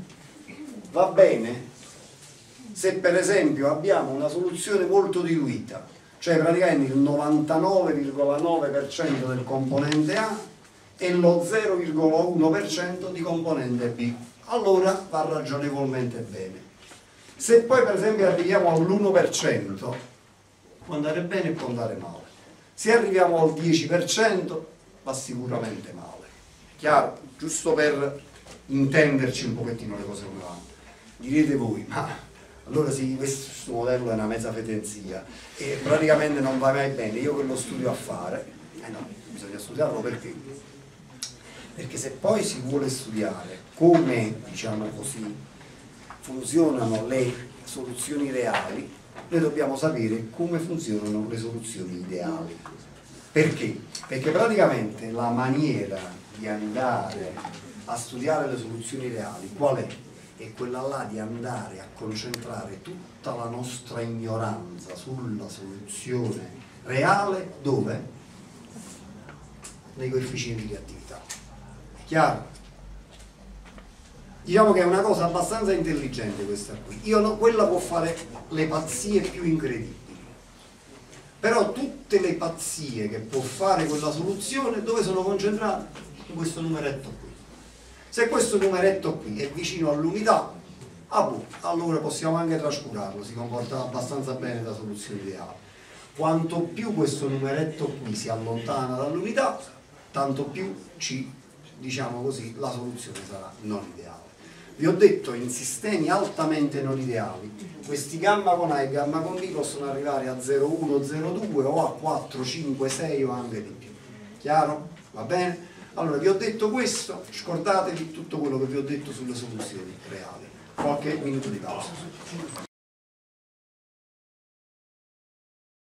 va bene se per esempio abbiamo una soluzione molto diluita, cioè praticamente il novantanove virgola nove per cento del componente A e lo zero virgola uno per cento di componente B. Allora va ragionevolmente bene. Se poi per esempio arriviamo all'uno per cento, può andare bene e può andare male. Se arriviamo al dieci per cento, va sicuramente male. Chiaro? Giusto per intenderci un pochettino le cose come vanno. Direte voi, ma allora sì, questo modello è una mezza fetenzia e praticamente non va mai bene, io che lo studio a fare. Eh no, bisogna studiarlo perché? Perché se poi si vuole studiare come, diciamo così, funzionano le soluzioni reali, noi dobbiamo sapere come funzionano le soluzioni ideali. Perché? Perché praticamente la maniera di andare a studiare le soluzioni reali qual è? È quella là di andare a concentrare tutta la nostra ignoranza sulla soluzione reale dove? Nei coefficienti di attività. È chiaro? Diciamo che è una cosa abbastanza intelligente questa qui. Io no, quella può fare le pazzie più incredibili. Però tutte le pazzie che può fare quella soluzione dove sono concentrate? In questo numeretto qui. Se questo numeretto qui è vicino all'unità, ah boh, allora possiamo anche trascurarlo, si comporta abbastanza bene da soluzione ideale. Quanto più questo numeretto qui si allontana dall'unità, tanto più ci, diciamo così, la soluzione sarà non ideale. Vi ho detto, in sistemi altamente non ideali, questi gamma con A e gamma con B possono arrivare a zero virgola uno, zero virgola due o a quattro, cinque, sei o anche di più. Chiaro? Va bene? Allora vi ho detto questo, scordatevi tutto quello che vi ho detto sulle soluzioni reali. Qualche minuto di pausa.